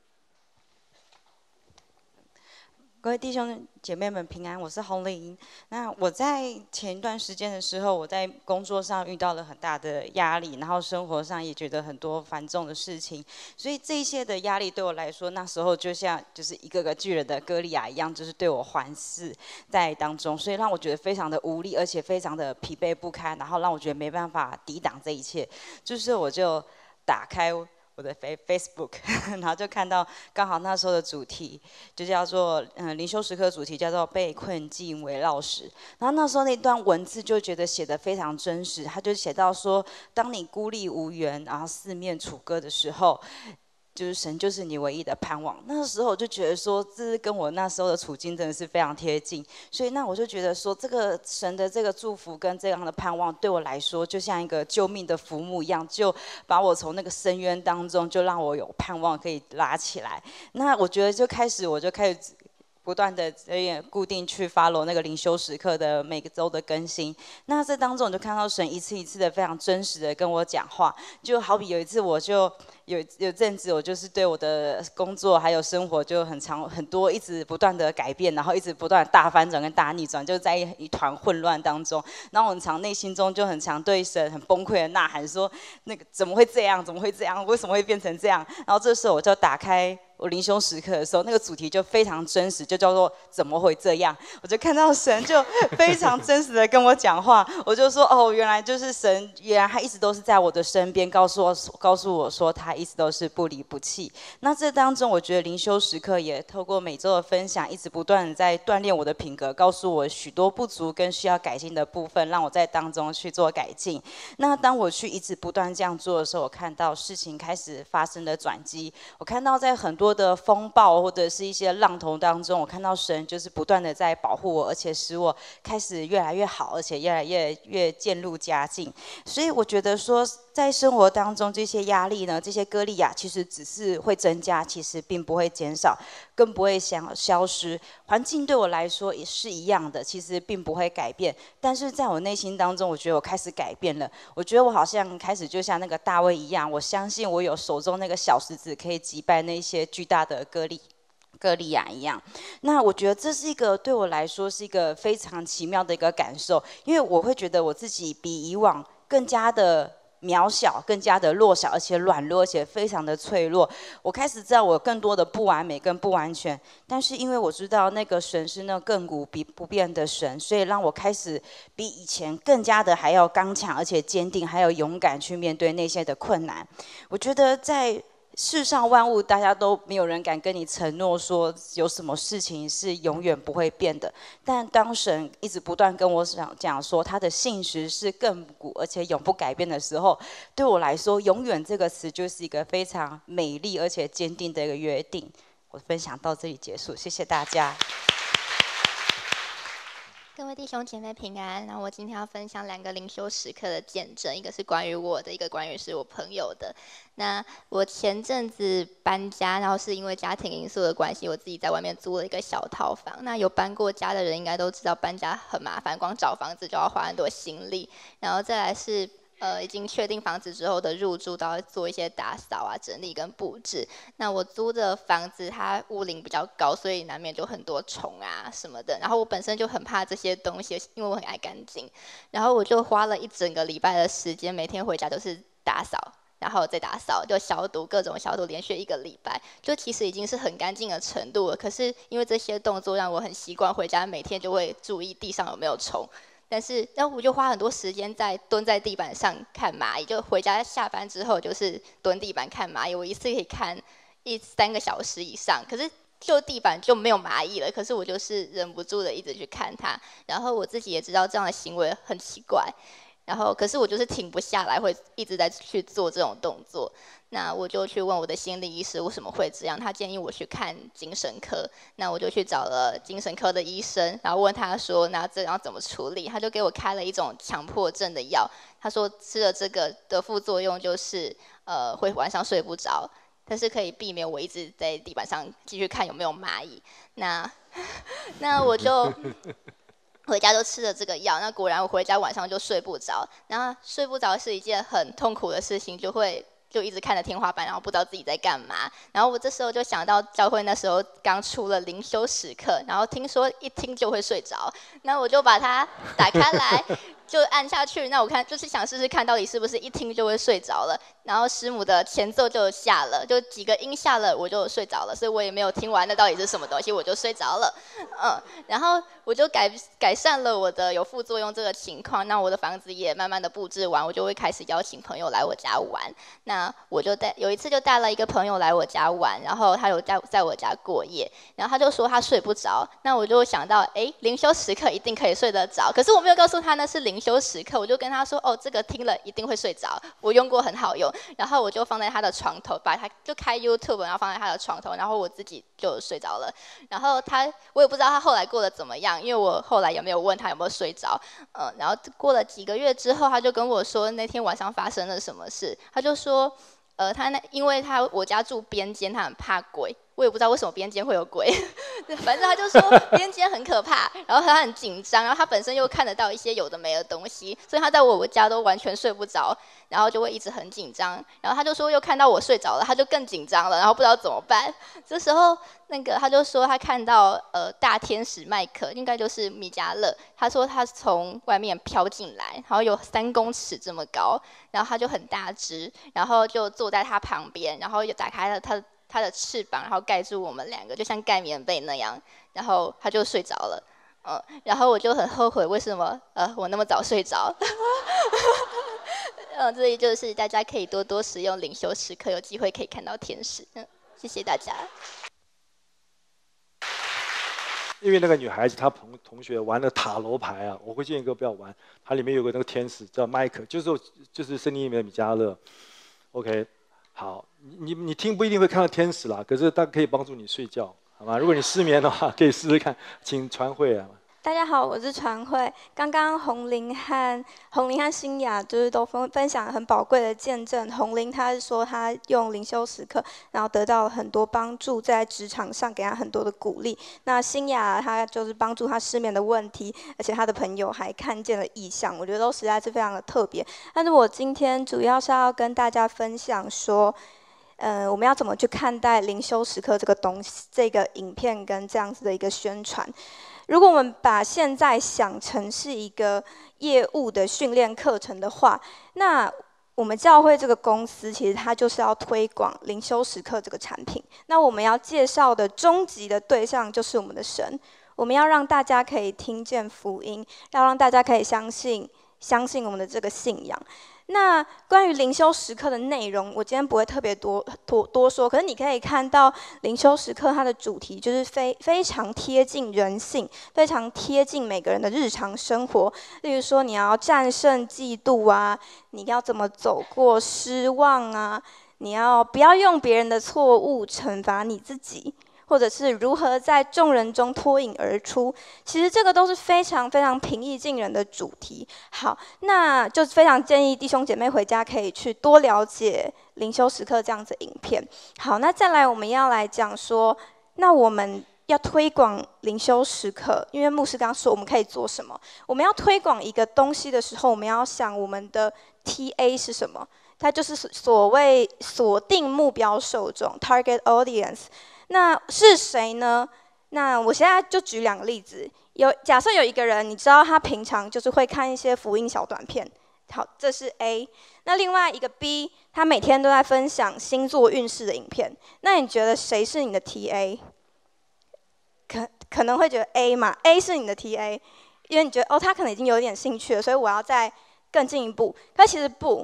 Speaker 2: 各位弟兄姐妹们平安，我是洪玲。那我在前一段时间的时候，我在工作上遇到了很大的压力，然后生活上也觉得很多繁重的事情，所以这一些的压力对我来说，那时候就像就是一个个巨人的歌利亚一样，就是对我环视在当中，所以让我觉得非常的无力，而且非常的疲惫不堪，然后让我觉得没办法抵挡这一切，就是我就打开我的 Facebook， 然后就看到刚好那时候的主题就叫做灵修时刻主题叫做被困境围绕时，然后那时候那段文字就觉得写得非常真实，他就写到说，当你孤立无援，然后四面楚歌的时候，就是神就是你唯一的盼望。那时候我就觉得说，这是跟我那时候的处境真的是非常贴近，所以那我就觉得说，这个神的这个祝福跟这样的盼望，对我来说就像一个救命的浮木一样，就把我从那个深渊当中，就让我有盼望可以拉起来。那我觉得我就开始不断的固定去 follow 那个灵修时刻的每个周的更新。那这当中我就看到神一次一次的非常真实的跟我讲话，就好比有一次我就有阵子我就是对我的工作还有生活就很多一直不断的改变，然后一直不断的大翻转跟大逆转，就在一团混乱当中。然后我很常内心中就很常对神很崩溃的呐喊说，那个怎么会这样？怎么会这样？为什么会变成这样？然后这时候我就打开我灵修时刻的时候，那个主题就非常真实，就叫做怎么会这样？我就看到神就非常真实的跟我讲话，我就说哦，原来就是神，原来他一直都是在我的身边，告诉我说他一直都是不离不弃。那这当中，我觉得灵修时刻也透过每周的分享，一直不断的在锻炼我的品格，告诉我许多不足跟需要改进的部分，让我在当中去做改进。那当我去一直不断这样做的时候，我看到事情开始发生的转机，我看到在很多的风暴或者是一些浪头当中，我看到神就是不断的在保护我，而且使我开始越来越好，而且越来越渐入佳境。所以我觉得说，在生活当中这些压力呢，这些歌利亚其实只是会增加，其实并不会减少，更不会消失。环境对我来说也是一样的，其实并不会改变。但是在我内心当中，我觉得我开始改变了。我觉得我好像开始就像那个大卫一样，我相信我有手中那个小石子，可以击败那些巨大的歌利亚一样。那我觉得这是一个对我来说是一个非常奇妙的一个感受，因为我会觉得我自己比以往更加的渺小，更加的弱小，而且软弱，而且非常的脆弱。我开始知道我有更多的不完美跟不完全，但是因为我知道那个神是那亘古不变的神，所以让我开始比以前更加的还要刚强，而且坚定，还有勇敢去面对那些的困难。我觉得在世上万物，大家都没有人敢跟你承诺说有什么事情是永远不会变的。但当神一直不断跟我讲说他的信实是亘古而且永不改变的时候，对我来说，永远这个词就是一个非常美丽而且坚定的一个约定。我分享到这里结束，谢谢大家。
Speaker 3: 各位弟兄姐妹平安。然后我今天要分享2个灵修时刻的见证，一个是关于我的，一个关于是我朋友的。那我前阵子搬家，然后是因为家庭因素的关系，我自己在外面租了一个小套房。那有搬过家的人应该都知道，搬家很麻烦，光找房子就要花很多心力。然后再来是已经确定房子之后的入住都要做一些打扫啊、整理跟布置。那我租的房子它屋龄比较高，所以难免就很多虫啊什么的。然后我本身就很怕这些东西，因为我很爱干净。然后我就花了一整个礼拜的时间，每天回家都是打扫，然后再打扫，就消毒，各种消毒，连续1个礼拜，就其实已经是很干净的程度了。可是因为这些动作让我很习惯，回家每天就会注意地上有没有虫。但是，然后我就花很多时间在蹲在地板上看蚂蚁，就回家下班之后就是蹲地板看蚂蚁，我一次可以看3个小时以上。可是就地板就没有蚂蚁了，可是我就是忍不住的一直去看它。然后我自己也知道这样的行为很奇怪。 然后可是我就是停不下来，会一直在去做这种动作。那我就去问我的心理医师为什么会这样，他建议我去看精神科。那我就去找了精神科的医生，然后问他说，那这要怎么处理？他就给我开了一种强迫症的药，他说吃了这个的副作用就是会晚上睡不着，但是可以避免我一直在地板上继续看有没有蚂蚁。那我就回家就吃了这个药，那果然我回家晚上就睡不着，然后睡不着是一件很痛苦的事情，就一直看着天花板，然后不知道自己在干嘛。然后我这时候就想到教会那时候刚出了灵修时刻，然后听说一听就会睡着，那我就把它打开来，就按下去。那我看就是想试试看到底是不是一听就会睡着了。然后师母的前奏就下了，就几个音下了，我就睡着了。所以我也没有听完那到底是什么东西，我就睡着了。然后我就改善了我的有副作用这个情况。那我的房子也慢慢的布置完，我就会开始邀请朋友来我家玩。那我就有一次就带了一个朋友来我家玩，然后他有在我家过夜，然后他就说他睡不着。那我就想到，灵修时刻一定可以睡得着，可是我没有告诉他那是灵修时刻，我就跟他说，这个听了一定会睡着，我用过很好用。然后我就放在他的床头，把他就开 YouTube， 然后放在他的床头，然后我自己就睡着了。然后我也不知道他后来过得怎么样，因为我后来也没有问他有没有睡着。然后过了几个月之后，他就跟我说那天晚上发生了什么事。他就说，因为我家住边间，他很怕鬼。我也不知道为什么边间会有鬼，反正他就说边间很可怕，然后他很紧张，然后他本身又看得到一些有的没的东西，所以他在我家都完全睡不着，然后就会一直很紧张。然后他就说又看到我睡着了，他就更紧张了，然后不知道怎么办。这时候他就说他看到大天使麦克，应该就是米迦勒，他说他从外面飘进来，然后有3公尺这么高，然后他就很大只，然后就坐在他旁边，然后又打开了他的翅膀，然后盖住我们2个，就像盖棉被那样，然后他就睡着了。然后我就很后悔为什么我那么早睡着。这里就是大家可以多多使用灵修时刻，有机会可以看到天使。谢谢大家。
Speaker 1: 因为那个女孩子她同学玩了塔罗牌啊，我会建议各位不要玩，它里面有个那个天使叫麦克，就是圣经里面的米迦勒。OK。好，你听不一定会看到天使啦，可是它可以帮助你睡觉，好吗？如果你失眠的话，可以试试看，请传会啊。
Speaker 4: 大家好，我是传慧。刚刚红玲和欣雅就是都分享了很宝贵的见证。红玲她是说她用灵修时刻，然后得到了很多帮助，在职场上给她很多的鼓励。那欣雅她就是帮助她失眠的问题，而且她的朋友还看见了异象，我觉得都实在是非常的特别。但是我今天主要是要跟大家分享说，我们要怎么去看待灵修时刻这个东西，这个影片跟这样子的一个宣传。如果我们把现在想成是一个业务的训练课程的话，那我们教会这个公司其实它就是要推广灵修时刻这个产品。那我们要介绍的终极的对象就是我们的神，我们要让大家可以听见福音，要让大家可以相信我们的这个信仰。那关于灵修时刻的内容，我今天不会特别多说，可是你可以看到灵修时刻它的主题就是非常贴近人性，非常贴近每个人的日常生活。例如说，你要战胜嫉妒啊，你要怎么走过失望啊，你要不要用别人的错误惩罚你自己，或者是如何在众人中脱颖而出，其实这个都是非常非常平易近人的主题。好，那就非常建议弟兄姐妹回家可以去多了解灵修时刻这样子影片。好，那再来我们要来讲说，那我们要推广灵修时刻，因为牧师刚刚说我们可以做什么。我们要推广一个东西的时候，我们要想我们的 TA 是什么，它就是所谓锁定目标受众 （target audience）。那是谁呢？那我现在就举2个例子。假设有一个人，你知道他平常就是会看一些福音小短片，好，这是 A。那另外一个 B， 他每天都在分享星座运势的影片。那你觉得谁是你的 TA？ 可能会觉得 A 嘛 ，A 是你的 TA， 因为你觉得他可能已经有点兴趣了，所以我要再更进一步。但其实不，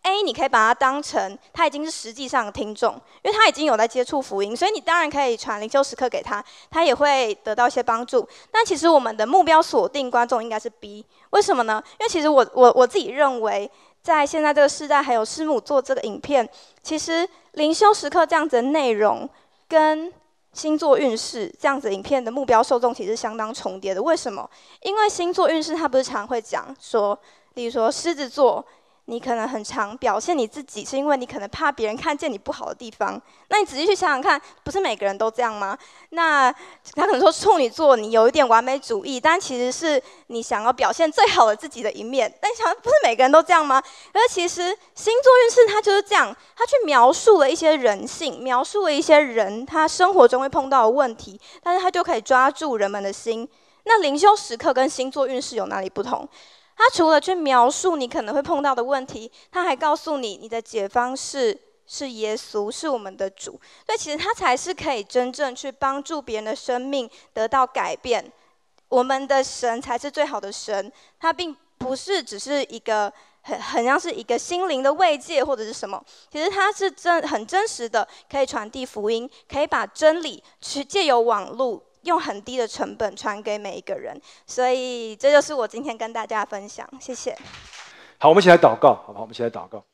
Speaker 4: A 你可以把它当成他已经是实际上的听众，因为他已经有在接触福音，所以你当然可以传灵修时刻给他，他也会得到一些帮助。但其实我们的目标锁定观众应该是 B， 为什么呢？因为其实我自己认为，在现在这个时代，还有师母做这个影片，其实灵修时刻这样子的内容跟星座运势这样子影片的目标受众其实相当重叠的。为什么？因为星座运势它不是常会讲说，例如说狮子座，你可能很常表现你自己，是因为你可能怕别人看见你不好的地方。那你仔细去想想看，不是每个人都这样吗？那他可能说处女座，你有一点完美主义，但其实是你想要表现最好的自己的一面。但你想，不是每个人都这样吗？而其实星座运势它就是这样，它去描述了一些人性，描述了一些人他生活中会碰到的问题，但是他就可以抓住人们的心。那灵修时刻跟星座运势有哪里不同？他除了去描述你可能会碰到的问题，他还告诉你，你的解方是耶稣，是我们的主。所以其实他才是可以真正去帮助别人的生命得到改变。我们的神才是最好的神，他并不是只是一个很像是一个心灵的慰藉或者是什么。其实他是很真实的，可以传递福音，可以把真理去借由网络，用很低的成本传给每一个人，所以这就是我今天跟大家分享，谢谢。
Speaker 1: 好，我们一起来祷告，好不好？我们一起来祷告。